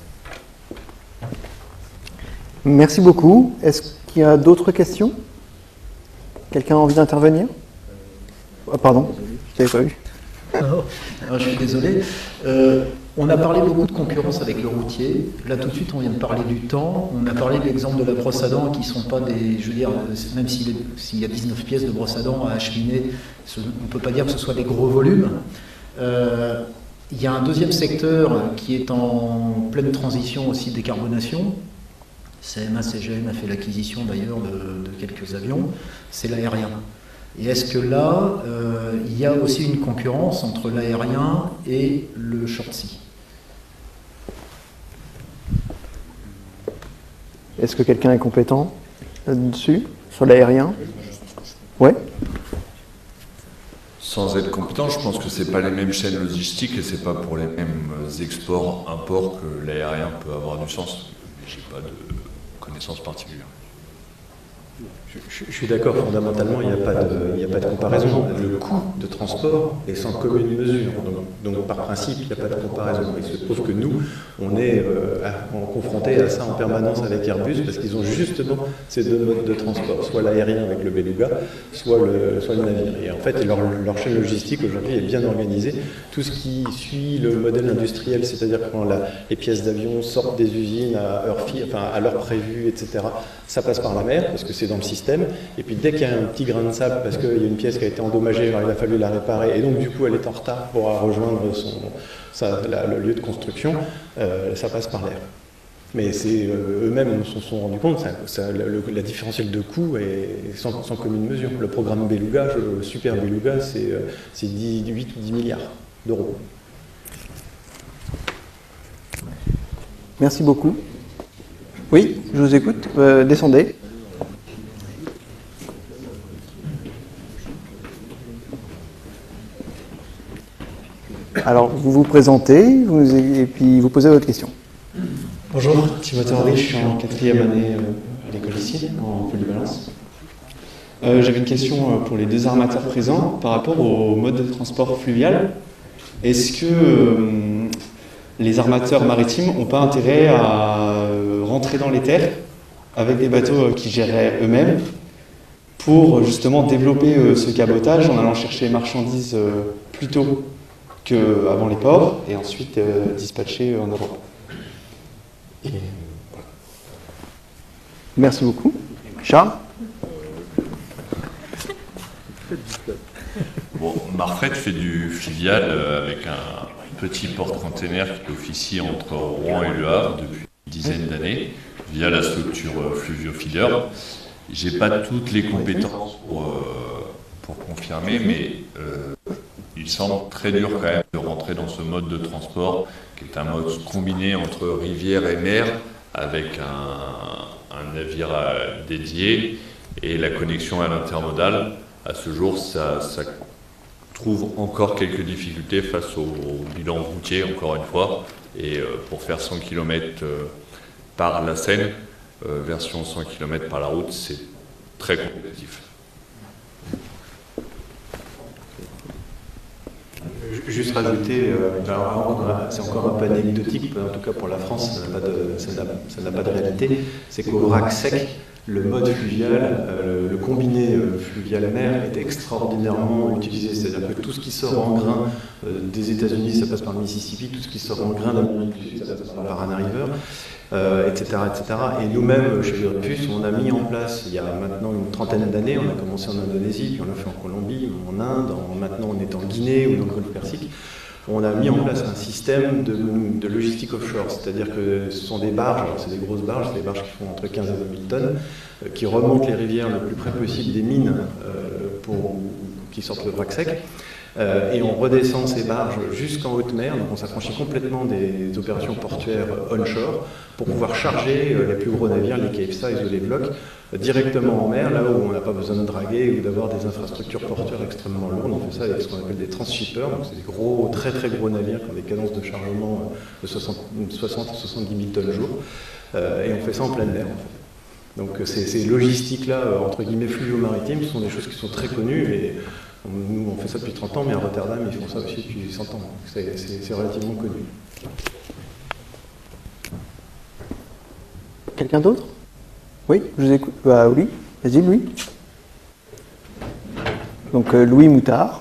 Merci beaucoup. Est-ce qu'il y a d'autres questions? Quelqu'un a envie d'intervenir? Ah, pardon, je n'avais pas vu. Oh, alors, je suis désolé. Euh, on a parlé beaucoup de concurrence avec le routier. Là, tout de suite, on vient de parler du temps. On a parlé de l'exemple de la brosse à dents qui ne sont pas des... Je veux dire, même s'il s'il y a dix-neuf pièces de brosse à dents à acheminer, on ne peut pas dire que ce soit des gros volumes. Euh, il y a un deuxième secteur qui est en pleine transition aussi de décarbonation. C M A C G M a fait l'acquisition d'ailleurs de, de quelques avions. C'est l'aérien. Et est-ce que là, euh, il y a aussi une concurrence entre l'aérien et le short sea? Est-ce que quelqu'un est compétent là-dessus, sur l'aérien? Ouais. Sans être compétent, je pense que c'est pas les mêmes chaînes logistiques et c'est pas pour les mêmes exports, imports que l'aérien peut avoir du sens. J'ai pas de connaissances particulières. Je, je suis d'accord, fondamentalement, il n'y a pas de, il n'y a pas de comparaison. Le coût de transport est sans commune mesure. Donc, donc par principe, il n'y a pas de comparaison. Il se trouve que nous, on est euh, confrontés à ça en permanence avec Airbus parce qu'ils ont justement ces deux modes de transport, soit l'aérien avec le Beluga, soit le, soit le navire. Et en fait, leur, leur chaîne logistique aujourd'hui est bien organisée. Tout ce qui suit le modèle industriel, c'est-à-dire quand la, les pièces d'avion sortent des usines à heure, enfin, à l'heure prévue, et cetera, ça passe par la mer parce que c'est dans le système. Et puis dès qu'il y a un petit grain de sable parce qu'il y a une pièce qui a été endommagée, alors il a fallu la réparer et donc du coup elle est en retard pour rejoindre son, sa, la, le lieu de construction, euh, ça passe par l'air. Mais c'est euh, eux-mêmes se sont rendus compte, ça, ça, le, la différentielle de coût est sans, sans commune mesure. Le programme Beluga, le Super Beluga, c'est euh, huit ou dix milliards d'euros. Merci beaucoup. Oui, je vous écoute. Euh, descendez. Alors, vous vous présentez vous, et puis vous posez votre question. Bonjour, Timothée Henry, je suis en quatrième année à l'école ici, en polyvalence. Euh, J'avais une question pour les deux armateurs présents par rapport au mode de transport fluvial. Est-ce que euh, les armateurs maritimes n'ont pas intérêt à rentrer dans les terres avec des bateaux qui géreraient eux-mêmes pour justement développer ce cabotage en allant chercher les marchandises plus tôt qu'avant les ports et ensuite euh, dispatcher en Europe. Et... Merci beaucoup. Charles? Bon, Marfret fait du fluvial avec un petit porte-container qui officie entre Rouen et Le Havre depuis une dizaine d'années via la structure Fluvio-Feeder. J'ai pas toutes les compétences pour, euh, pour confirmer, mais euh, il semble très dur quand même de rentrer dans ce mode de transport qui est un mode combiné entre rivière et mer avec un, un navire dédié et la connexion à l'intermodal. À ce jour, ça, ça trouve encore quelques difficultés face au bilan routier, encore une fois. Et euh, pour faire cent kilomètres euh, par la Seine, euh, version cent kilomètres par la route, c'est très compétitif. Juste rajouter, euh, c'est encore un peu anecdotique, en tout cas pour la France, ça n'a pas de réalité, c'est qu'au rack sec, le mode fluvial, euh, le combiné euh, fluvial-mer est extraordinairement utilisé. C'est-à-dire que tout ce qui sort en grain euh, des États-Unis, ça passe par le Mississippi, tout ce qui sort en grain d'Amérique du Sud, ça passe par la Rana River, euh, et cetera, et cetera. Et nous-mêmes, chez Dreyfus, on a mis en place, il y a maintenant une trentaine d'années, on a commencé en Indonésie, puis on l'a fait en Colombie, en Inde, en, maintenant on est en Guinée ou dans le Golfe Persique, on a mis en place un système de, de logistique offshore, c'est-à-dire que ce sont des barges, alors c'est des grosses barges, c'est des barges qui font entre quinze et vingt mille tonnes, euh, qui remontent les rivières le plus près possible des mines euh, pour, qui sortent le vrac sec, euh, et on redescend ces barges jusqu'en haute mer, donc on s'affranchit complètement des opérations portuaires onshore pour pouvoir charger euh, les plus gros navires, les capesize ou les blocs, directement en mer, là où on n'a pas besoin de draguer ou d'avoir des infrastructures portuaires extrêmement lourdes. On fait ça avec ce qu'on appelle des transshippers, donc c'est des gros, très très gros navires qui ont des cadences de chargement de soixante à soixante-dix mille tonnes jour, euh, et on fait ça en pleine mer en fait. Donc ces, ces logistiques-là, entre guillemets fluvio-maritimes, ce sont des choses qui sont très connues, et on, nous on fait ça depuis trente ans, mais à Rotterdam ils font ça aussi depuis cent ans, c'est relativement connu. Quelqu'un d'autre? Oui, je vous écoute. Bah, oui, vas-y Louis. Donc euh, Louis Moutard.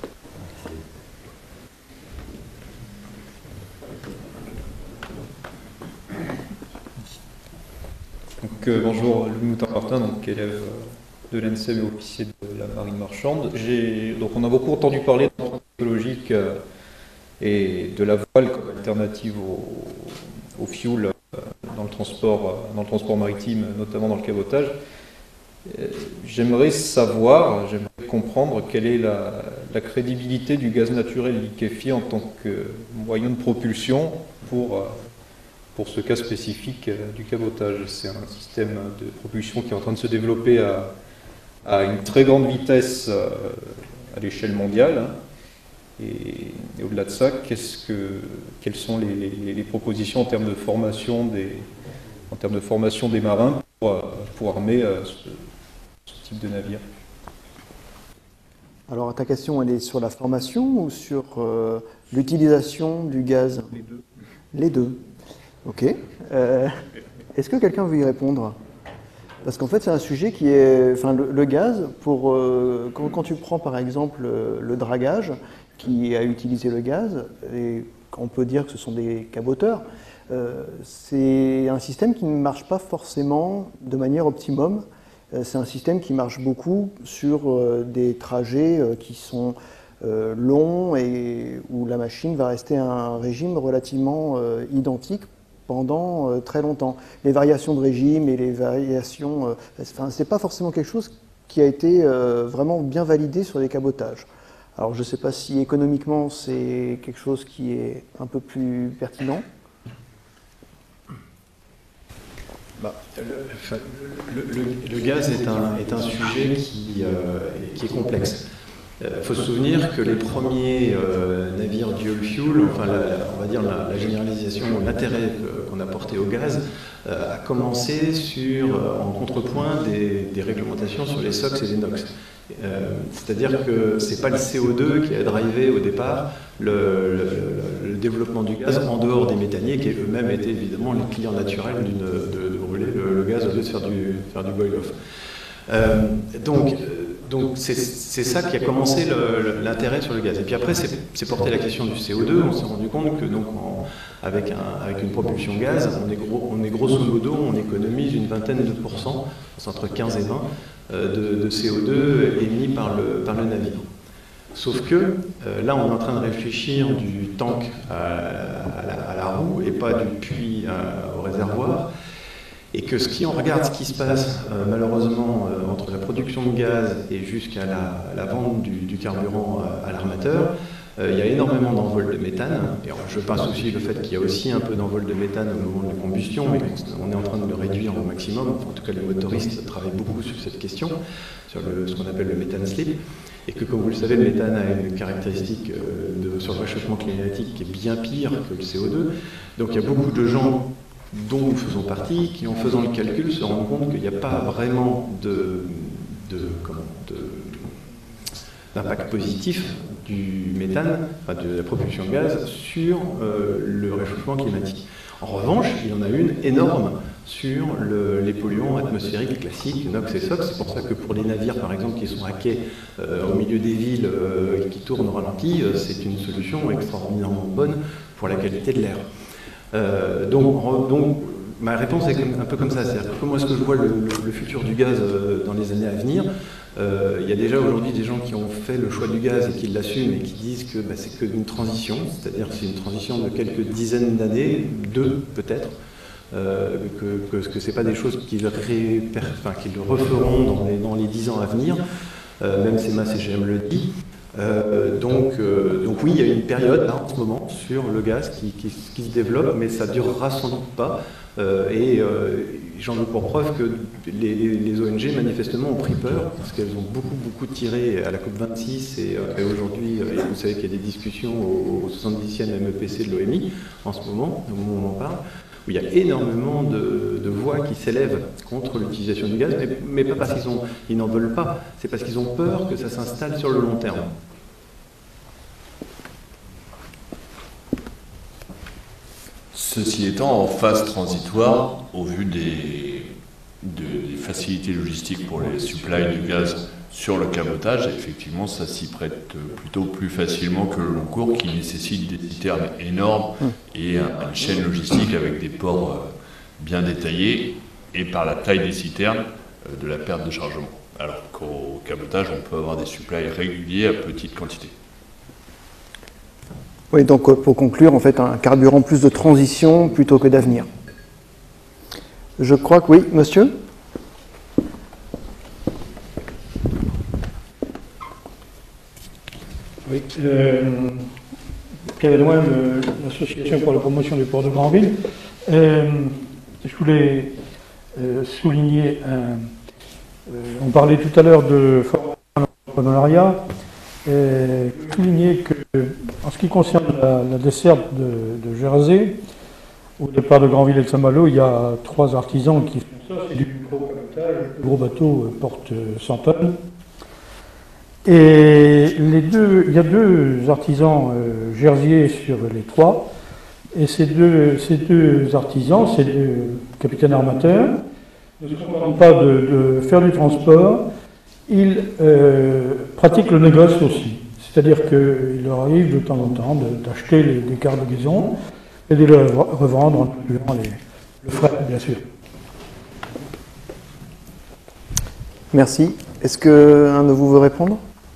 Donc, euh, bonjour, Louis Moutard-Martin, donc élève de l'E N S E M et officier de la marine marchande. Donc on a beaucoup entendu parler de l'empreinte écologique euh, et de la voile comme alternative au, au fuel euh, dans le transport, dans le transport maritime, notamment dans le cabotage. J'aimerais savoir, j'aimerais comprendre quelle est la, la crédibilité du gaz naturel liquéfié en tant que moyen de propulsion pour, pour ce cas spécifique du cabotage. C'est un système de propulsion qui est en train de se développer à, à une très grande vitesse à l'échelle mondiale. Et, et au-delà de ça, qu'est-ce que, quelles sont les, les, les propositions en termes de formation des, en termes de formation des marins pour, pour armer ce, ce type de navire? Alors ta question, elle est sur la formation ou sur euh, l'utilisation du gaz? Les deux. Les deux. Ok. Euh, Est-ce que quelqu'un veut y répondre? Parce qu'en fait, c'est un sujet qui est... Enfin, le, le gaz, pour, euh, quand, quand tu prends par exemple le, le dragage, qui a utilisé le gaz, et on peut dire que ce sont des caboteurs, euh, c'est un système qui ne marche pas forcément de manière optimum. Euh, c'est un système qui marche beaucoup sur euh, des trajets euh, qui sont euh, longs et où la machine va rester à un régime relativement euh, identique pendant euh, très longtemps. Les variations de régime et les variations... Euh, enfin, c'est pas forcément quelque chose qui a été euh, vraiment bien validé sur les cabotages. Alors je ne sais pas si économiquement c'est quelque chose qui est un peu plus pertinent. Bah, le, le, le, le gaz est un, est un sujet qui, euh, qui est complexe. Il euh, faut se souvenir que les premiers euh, navires dual fuel, enfin la, la, on va dire la, la généralisation, l'intérêt qu'on a porté au gaz, euh, a commencé sur, euh, en contrepoint des, des réglementations sur les SOx et les NOx. Euh, C'est-à-dire que ce n'est pas le C O deux qui a drivé au départ le, le, le développement du gaz en dehors des méthaniers qui eux-mêmes étaient évidemment les clients naturels de, de, de brûler le, le gaz au lieu de faire du, faire du boil-off. Euh, donc donc c'est ça qui a commencé l'intérêt sur le gaz. Et puis après, c'est porté la question du C O deux. On s'est rendu compte que donc en, avec, un, avec une propulsion gaz, on est, gros, on est grosso modo, on économise une vingtaine de pourcents, entre quinze et vingt, de, de C O deux émis par le, par le navire. Sauf que euh, là, on est en train de réfléchir du tank à, à, la, à la roue et pas du puits à, au réservoir. Et que ce qui, on regarde ce qui se passe euh, malheureusement euh, entre la production de gaz et jusqu'à la, la vente du, du carburant euh, à l'armateur, euh, il y a énormément d'envol de méthane. Et je passe aussi le fait qu'il y a aussi un peu d'envol de méthane au moment de la combustion, mais on est en train de le réduire au maximum. En tout cas, les motoristes travaillent beaucoup sur cette question, sur le, ce qu'on appelle le méthane slip. Et que, comme vous le savez, le méthane a une caractéristique euh, de, sur le réchauffement climatique qui est bien pire que le C O deux. Donc il y a beaucoup de gens dont nous faisons partie, qui en faisant le calcul se rendent compte qu'il n'y a pas vraiment de, de, comment, de, d'impact positif du méthane, enfin de la propulsion de gaz, sur euh, le réchauffement climatique. En revanche, il y en a une énorme sur le, les polluants atmosphériques classiques, NOx et SOx. C'est pour ça que pour les navires, par exemple, qui sont à quai euh, au milieu des villes euh, qui tournent au ralenti, euh, c'est une solution extraordinairement bonne pour la qualité de l'air. Euh, donc, donc, ma réponse est un peu comme ça, c'est-à-dire comment est-ce que je vois le, le, le futur du gaz euh, dans les années à venir. Euh, il y a déjà aujourd'hui des gens qui ont fait le choix du gaz et qui l'assument et qui disent que bah, c'est qu'une transition, c'est-à-dire que c'est une transition de quelques dizaines d'années, deux peut-être, euh, que, que, que ce n'est pas des choses qu'ils ré, enfin, qu'ils referont dans les, dans les dix ans à venir, euh, même C M A C G M le dit. Euh, donc, euh, donc oui, il y a une période là en ce moment sur le gaz qui, qui, qui se développe, mais ça ne durera sans doute pas. Euh, et euh, j'en veux pour preuve que les, les, les O N G manifestement ont pris peur parce qu'elles ont beaucoup beaucoup tiré à la COP vingt-six et, euh, et aujourd'hui, euh, vous savez qu'il y a des discussions au, au soixante-dixième M E P C de l'O M I en ce moment, au moment où on en parle, où il y a énormément de, de voix qui s'élèvent contre l'utilisation du gaz, mais, mais pas parce qu'ils ont, ils n'en veulent pas, c'est parce qu'ils ont peur que ça s'installe sur le long terme. Ceci étant, en phase transitoire, au vu des, de, des facilités logistiques pour les supplies du gaz sur le cabotage, effectivement, ça s'y prête plutôt plus facilement que le long cours qui nécessite des citernes énormes et une chaîne logistique avec des ports bien détaillés et par la taille des citernes de la perte de chargement. Alors qu'au cabotage, on peut avoir des supplies réguliers à petite quantité. Oui, donc pour conclure, en fait, un carburant plus de transition plutôt que d'avenir. Je crois que oui, monsieur ? Oui, euh, Pierre Edouin de l'Association pour la promotion du port de Granville. Euh, je voulais euh, souligner, un, euh, on parlait tout à l'heure de l'entrepreneuriat, et souligner que, en ce qui concerne la, la desserte de, de Jersey, au départ de Granville et de Saint-Malo, il y a trois artisans qui font ça, c'est du gros cabotage, le gros bateau porte cent tonnes. Et les deux, il y a deux artisans euh, jersiers sur les trois, et ces deux, ces deux artisans, ces deux capitaines armateurs, ne se contentent pas de, de faire du transport, ils euh, pratiquent le négoce aussi. C'est-à-dire qu'il leur arrive de temps en temps d'acheter des cargaisons et de les revendre en incluant les, le fret, bien sûr. Merci. Est-ce qu'un de vous veut répondre ?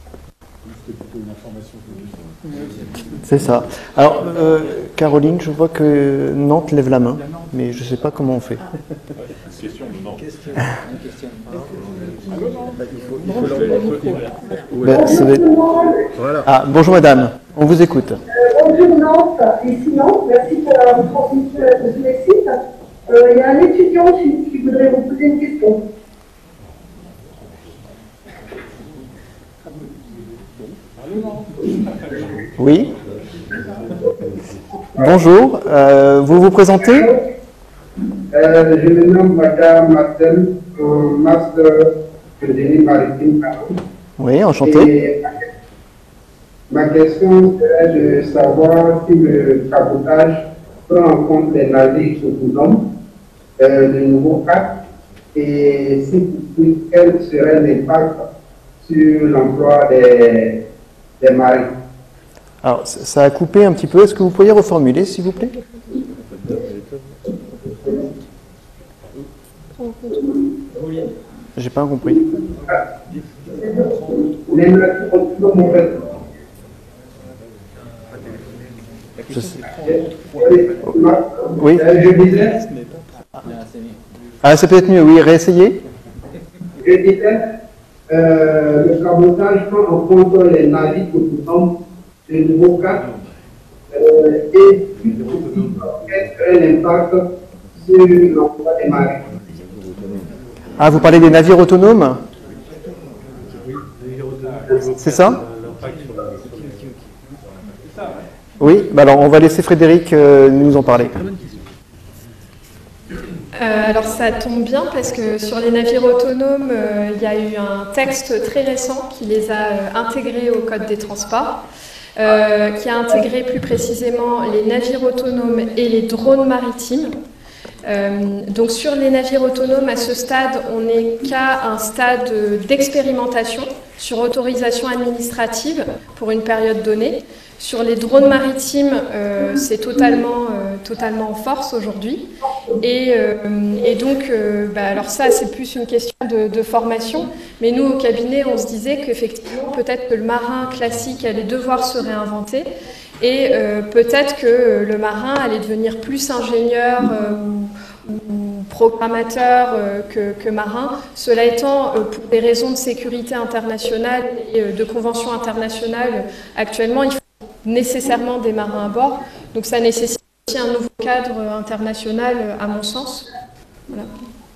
C'est ça. Alors, euh, Caroline, je vois que Nantes lève la main, mais je ne sais pas comment on fait. Ben, ça va être... Ah, bonjour madame, on vous écoute. Euh, bonjour Nantes, ici Nantes, merci pour la transmission de tous les sites. Euh, il y a un étudiant qui, qui voudrait vous poser une question. Oui. Bonjour, euh, vous vous présentez ? euh, Je me nomme Madame Martel, euh, master de génie maritime. Oui, enchanté. Et ma question serait de savoir si le cabotage prend en compte les navires autonomes, euh, le nouveau cadre, et si oui, quel serait l'impact sur l'emploi des, des marins. Alors, ça a coupé un petit peu. Est-ce que vous pourriez reformuler, s'il vous plaît ? J'ai pas compris. Les navires autonomes, en fait. Je sais. Oui. Je disais. Ah, c'est peut-être mieux, oui, réessayez. Je disais, euh, le cabotage prend en compte les navires autonomes, le nouveau cadre, euh, et quel serait l'impact sur l'emploi des marins. Ah, vous parlez des navires autonomes ? C'est ça ? Oui, bah alors on va laisser Frédéric euh, nous en parler. Euh, alors ça tombe bien parce que sur les navires autonomes, euh, il y a eu un texte très récent qui les a euh, intégrés au Code des transports, euh, qui a intégré plus précisément les navires autonomes et les drones maritimes. Euh, donc sur les navires autonomes, à ce stade, on n'est qu'à un stade d'expérimentation sur autorisation administrative pour une période donnée. Sur les drones maritimes, euh, c'est totalement, euh, totalement en force aujourd'hui. Et, euh, et donc, euh, bah, alors ça, c'est plus une question de, de formation. Mais nous, au cabinet, on se disait qu'effectivement, peut-être que le marin classique allait devoir se réinventer. Et euh, peut-être que le marin allait devenir plus ingénieur euh, ou, ou programmateur euh, que, que marin. Cela étant, euh, pour des raisons de sécurité internationale et euh, de conventions internationales, actuellement, il faut nécessairement des marins à bord. Donc ça nécessite aussi un nouveau cadre international, à mon sens. Voilà.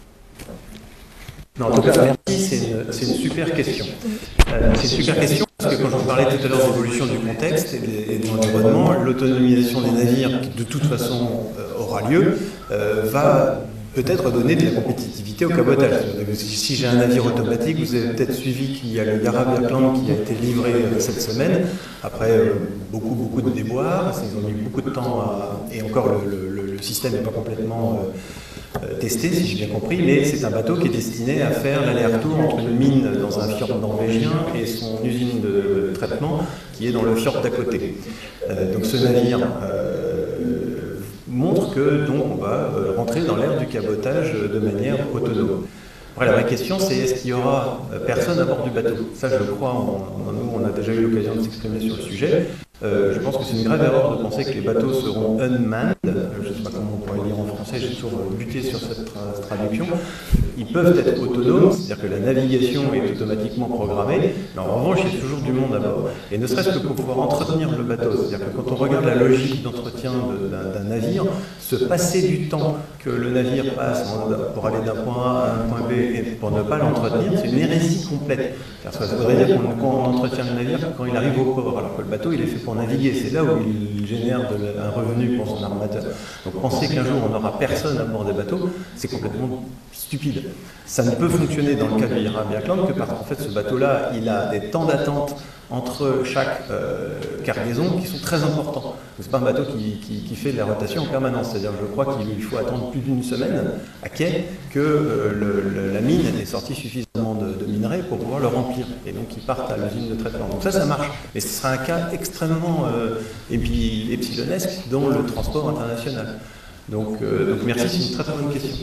Non, en tout cas, merci, c'est une, c'est une super question. Euh, c'est une super question parce que quand je vous parlais tout à l'heure d'évolution du contexte et de, et de l'environnement, l'autonomisation des navires, qui de toute façon euh, aura lieu, euh, va peut-être donner de la compétitivité au cabotage. Si j'ai un navire automatique, vous avez peut-être suivi qu'il y a le Yara Birkeland qui a été livré cette semaine, après euh, beaucoup, beaucoup de déboires, ils ont mis beaucoup de temps à... et encore le, le, le système n'est pas complètement euh, testé, si j'ai bien compris, mais c'est un bateau qui est destiné à faire l'aller-retour entre une mine dans un fjord norvégien et son usine de traitement qui est dans le fjord d'à côté. Euh, donc ce navire... Euh, montre que donc on va rentrer dans l'ère du cabotage de manière autonome. Voilà, ma question c'est est-ce qu'il y aura personne à bord du bateau? Ça je le crois, en, en nous on a déjà eu l'occasion de s'exprimer sur le sujet. Euh, je pense que c'est une grave erreur de penser que les bateaux seront unmanned, je ne sais pas comment on pourrait le dire en français, j'ai toujours buté sur cette tra traduction. Ils peuvent être autonomes, c'est-à-dire que la navigation est automatiquement programmée, mais en revanche il y a toujours du monde à bord. Et ne serait-ce que pour pouvoir entretenir le bateau, c'est-à-dire que quand on regarde la logique d'entretien d'un navire, se passer du temps que le navire passe pour aller d'un point A à un point B et pour ne pas l'entretenir, c'est une hérésie complète. Car ça voudrait dire qu'on on entretient le navire quand il arrive au port, alors que le bateau il est fait pour naviguer, c'est là où il génère de la, un revenu pour son armateur. Donc penser qu'un jour on n'aura personne à bord des bateaux, c'est complètement stupide. Ça ne peut fonctionner dans le cas du Yara Birkeland que parce qu'en fait ce bateau-là, il a des temps d'attente entre chaque euh, cargaison qui sont très importants. C'est pas un bateau qui, qui, qui fait de la rotation en permanence, c'est-à-dire je crois qu'il faut attendre plus d'une semaine à quai que euh, le, le, la mine ait sorti suffisamment de, de minerais pour pouvoir le remplir, et donc ils partent à l'usine de traitement. Donc ça, ça marche, mais ce sera un cas extrêmement euh, epsilonesque dans le transport international. Donc, euh, donc merci, c'est une très très bonne question.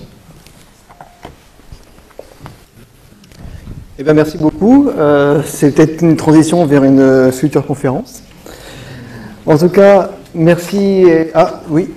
Eh bien, merci beaucoup. Euh, C'était une transition vers une future conférence. En tout cas, merci. Et... Ah, oui.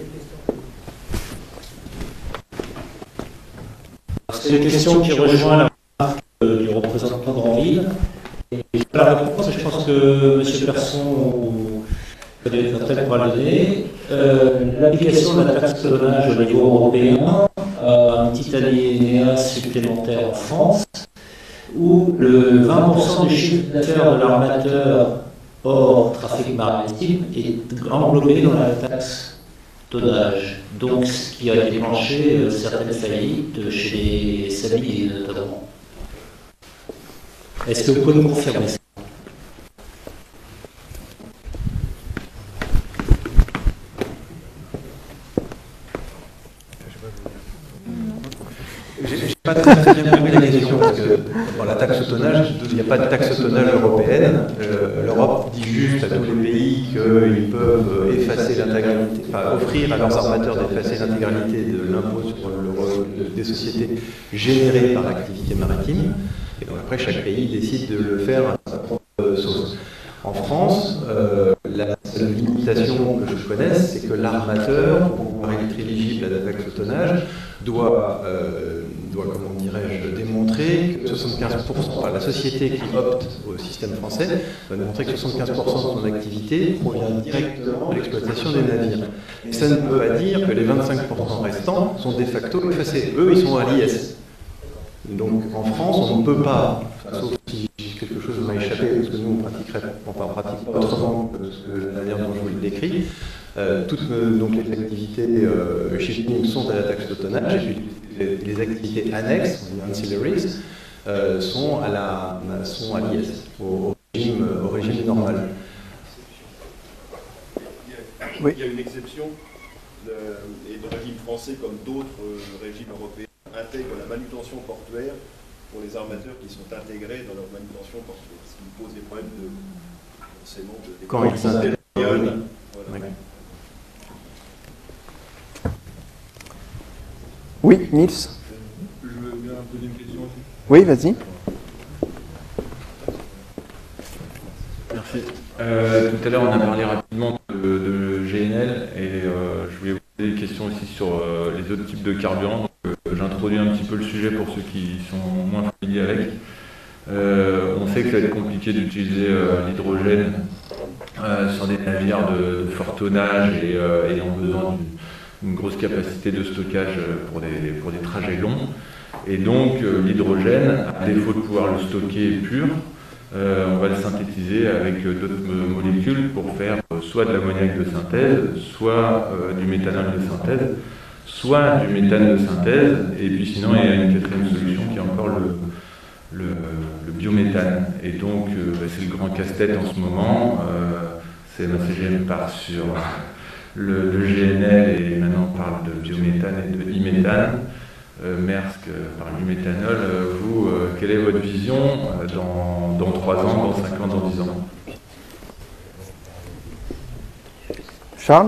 C'est une question qui rejoint la remarque du représentant de Grandville. Et je vais la réponse, je pense que M. Persson ou peut-être pourra le donner. Euh, L'application de la taxe de tonnage au niveau européen a un petit alinéa supplémentaire en France, où le vingt pour cent du chiffre d'affaires de l'armateur hors trafic maritime est englobé dans la taxe tonnage. Donc, ce qui a déclenché euh, certaines faillites chez les sabliers notamment. Est-ce que vous pouvez nous confirmer ça? Pas très, très bien compris la question, parce que dans la taxe au tonnage, il n'y a pas de taxe au tonnage européenne. Euh, L'Europe dit juste à tous les pays qu'ils peuvent effacer l'intégralité, enfin offrir à leurs armateurs d'effacer l'intégralité de l'impôt sur le, des sociétés générées par l'activité maritime. Et donc après, chaque pays décide de le faire à sa propre sauce. En France, euh, la seule limitation que je connaisse, c'est que l'armateur, pour pouvoir être éligible à la taxe au tonnage, doit, euh, doit comment dirais-je, démontrer que soixante-quinze pour cent, enfin la société qui opte au système français, doit démontrer que soixante-quinze pour cent de son activité provient directement de l'exploitation des navires. Et ça ne veut pas dire que les vingt-cinq pour cent restants sont de facto effacés. Eux, ils sont à l'I S. Donc en France, on ne peut pas, sauf si quelque chose m'a échappé, parce que nous on pratiquerait, enfin, on pratique pas autrement que la manière dont je vous le décris. Euh, toutes euh, donc les activités euh, shipping sont à la taxe de tonnage, et puis les, les activités annexes, les ancillaries, euh, sont à la sont à l'I S, au, au régime au régime normal. Oui. Il y a une exception, de, et le régime français, comme d'autres euh, régimes européens, intègre la manutention portuaire pour les armateurs qui sont intégrés dans leur manutention portuaire, ce qui pose des problèmes de forcément de... Quand ils s'intègrent carbone. Voilà. Oui, Nils. Je veux bien poser une question aussi. Oui, vas-y. Merci. Euh, tout à l'heure, on a parlé rapidement de, de G N L et euh, je voulais vous poser des questions aussi sur euh, les autres types de carburants. Donc, euh, j'introduis un petit peu le sujet pour ceux qui sont moins familiers avec. Euh, on sait que ça va être compliqué d'utiliser euh, l'hydrogène euh, sur des navires de, de fort tonnage et euh, ayant besoin d'une grosse capacité de stockage pour des, pour des trajets longs. Et donc, euh, l'hydrogène, à défaut de pouvoir le stocker pur, Euh, on va le synthétiser avec euh, d'autres molécules pour faire euh, soit de l'ammoniac de synthèse, soit euh, du méthanol de synthèse, soit du méthane de synthèse, et puis sinon il y a une quatrième solution qui est encore le, le, le biométhane. Et donc euh, bah, c'est le grand casse-tête en ce moment, euh, c'est la C G M part sur le, le G N L et maintenant on parle de biométhane et de e-méthane. Euh, Maersk euh, parle du méthanol. Euh, vous, euh, quelle est votre vision euh, dans, dans trois ans, dans cinq ans, dans dix ans? Charles?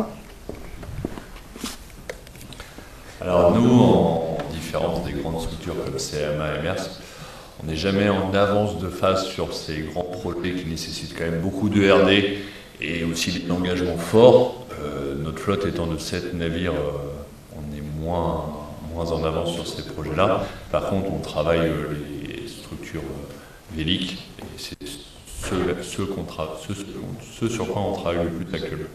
Alors nous, en différence des grandes structures comme C M A et Maersk, on n'est jamais en avance de phase sur ces grands projets qui nécessitent quand même beaucoup de R D et aussi des engagements forts. Euh, notre flotte étant de sept navires, euh, on est moins... moins en avance sur ces projets-là. Par contre, on travaille euh, les structures euh, véliques, et c'est ce, ce, ce, ce sur quoi on travaille le plus actuellement.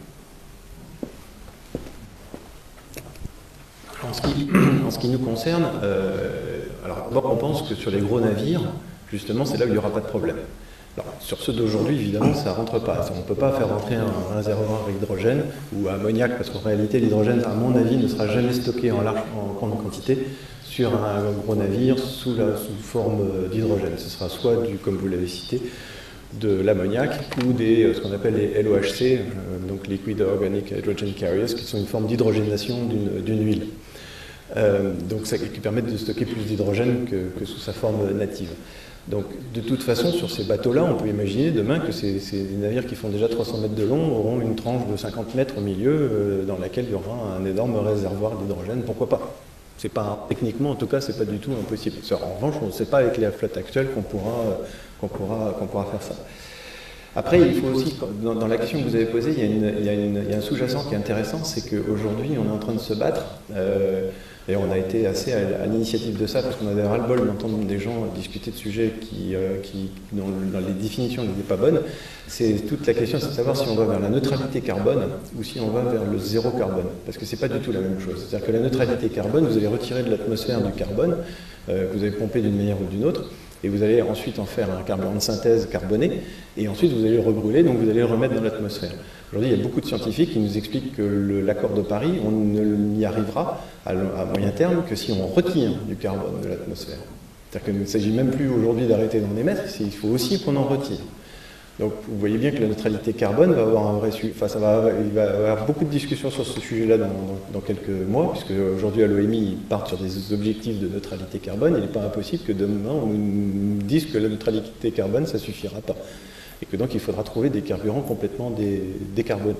En ce qui, en ce qui nous concerne, euh, alors d'abord on pense que sur les gros navires, justement, c'est là où il n'y aura pas de problème. Alors, sur ceux d'aujourd'hui, évidemment, ça ne rentre pas. On ne peut pas faire rentrer un, un réservoir à hydrogène ou à ammoniac, parce qu'en réalité, l'hydrogène, à mon avis, ne sera jamais stocké en large, en grande quantité sur un gros navire sous, la, sous forme d'hydrogène. Ce sera soit, du, comme vous l'avez cité, de l'ammoniac ou des, ce qu'on appelle les L O H C, euh, donc Liquid Organic Hydrogen Carriers, qui sont une forme d'hydrogénation d'une huile. Euh, donc ça qui permettent de stocker plus d'hydrogène que, que sous sa forme native. Donc, de toute façon, sur ces bateaux-là, on peut imaginer demain que ces, ces navires qui font déjà trois cents mètres de long auront une tranche de cinquante mètres au milieu euh, dans laquelle il y aura un énorme réservoir d'hydrogène. Pourquoi pas? C'est pas, techniquement, en tout cas, c'est pas du tout impossible. En revanche, on ne sait pas avec les flottes actuelles qu'on pourra, qu'on pourra, qu'on pourra faire ça. Après, il faut aussi, dans, dans la question que vous avez posée, il y a, une, il y a, une, il y a un sous-jacent qui est intéressant, c'est qu'aujourd'hui, on est en train de se battre. Euh, Et on a été assez à, à l'initiative de ça, parce qu'on avait ras-le-bol d'entendre des gens discuter de sujets qui, euh, qui dans, dans les définitions, n'étaient pas bonnes. C'est toute la question, c'est de savoir si on va vers la neutralité carbone ou si on va vers le zéro carbone, parce que c'est pas du tout la même chose. C'est-à-dire que la neutralité carbone, vous allez retirer de l'atmosphère du carbone, euh, que vous avez pompé d'une manière ou d'une autre, et vous allez ensuite en faire un carburant de synthèse carboné, et ensuite vous allez le rebrûler, donc vous allez le remettre dans l'atmosphère. Aujourd'hui, il y a beaucoup de scientifiques qui nous expliquent que l'accord de Paris, on n'y arrivera à, à moyen terme que si on retire du carbone de l'atmosphère. C'est-à-dire qu'il ne s'agit même plus aujourd'hui d'arrêter d'en émettre, il faut aussi qu'on en retire. Donc vous voyez bien que la neutralité carbone va avoir un vrai sujet. Enfin, ça va, il va y avoir beaucoup de discussions sur ce sujet-là dans, dans, dans quelques mois, puisque aujourd'hui à l'O M I, ils partent sur des objectifs de neutralité carbone. Il n'est pas impossible que demain on nous dise que la neutralité carbone, ça ne suffira pas. Et que donc il faudra trouver des carburants complètement dé, décarbonés.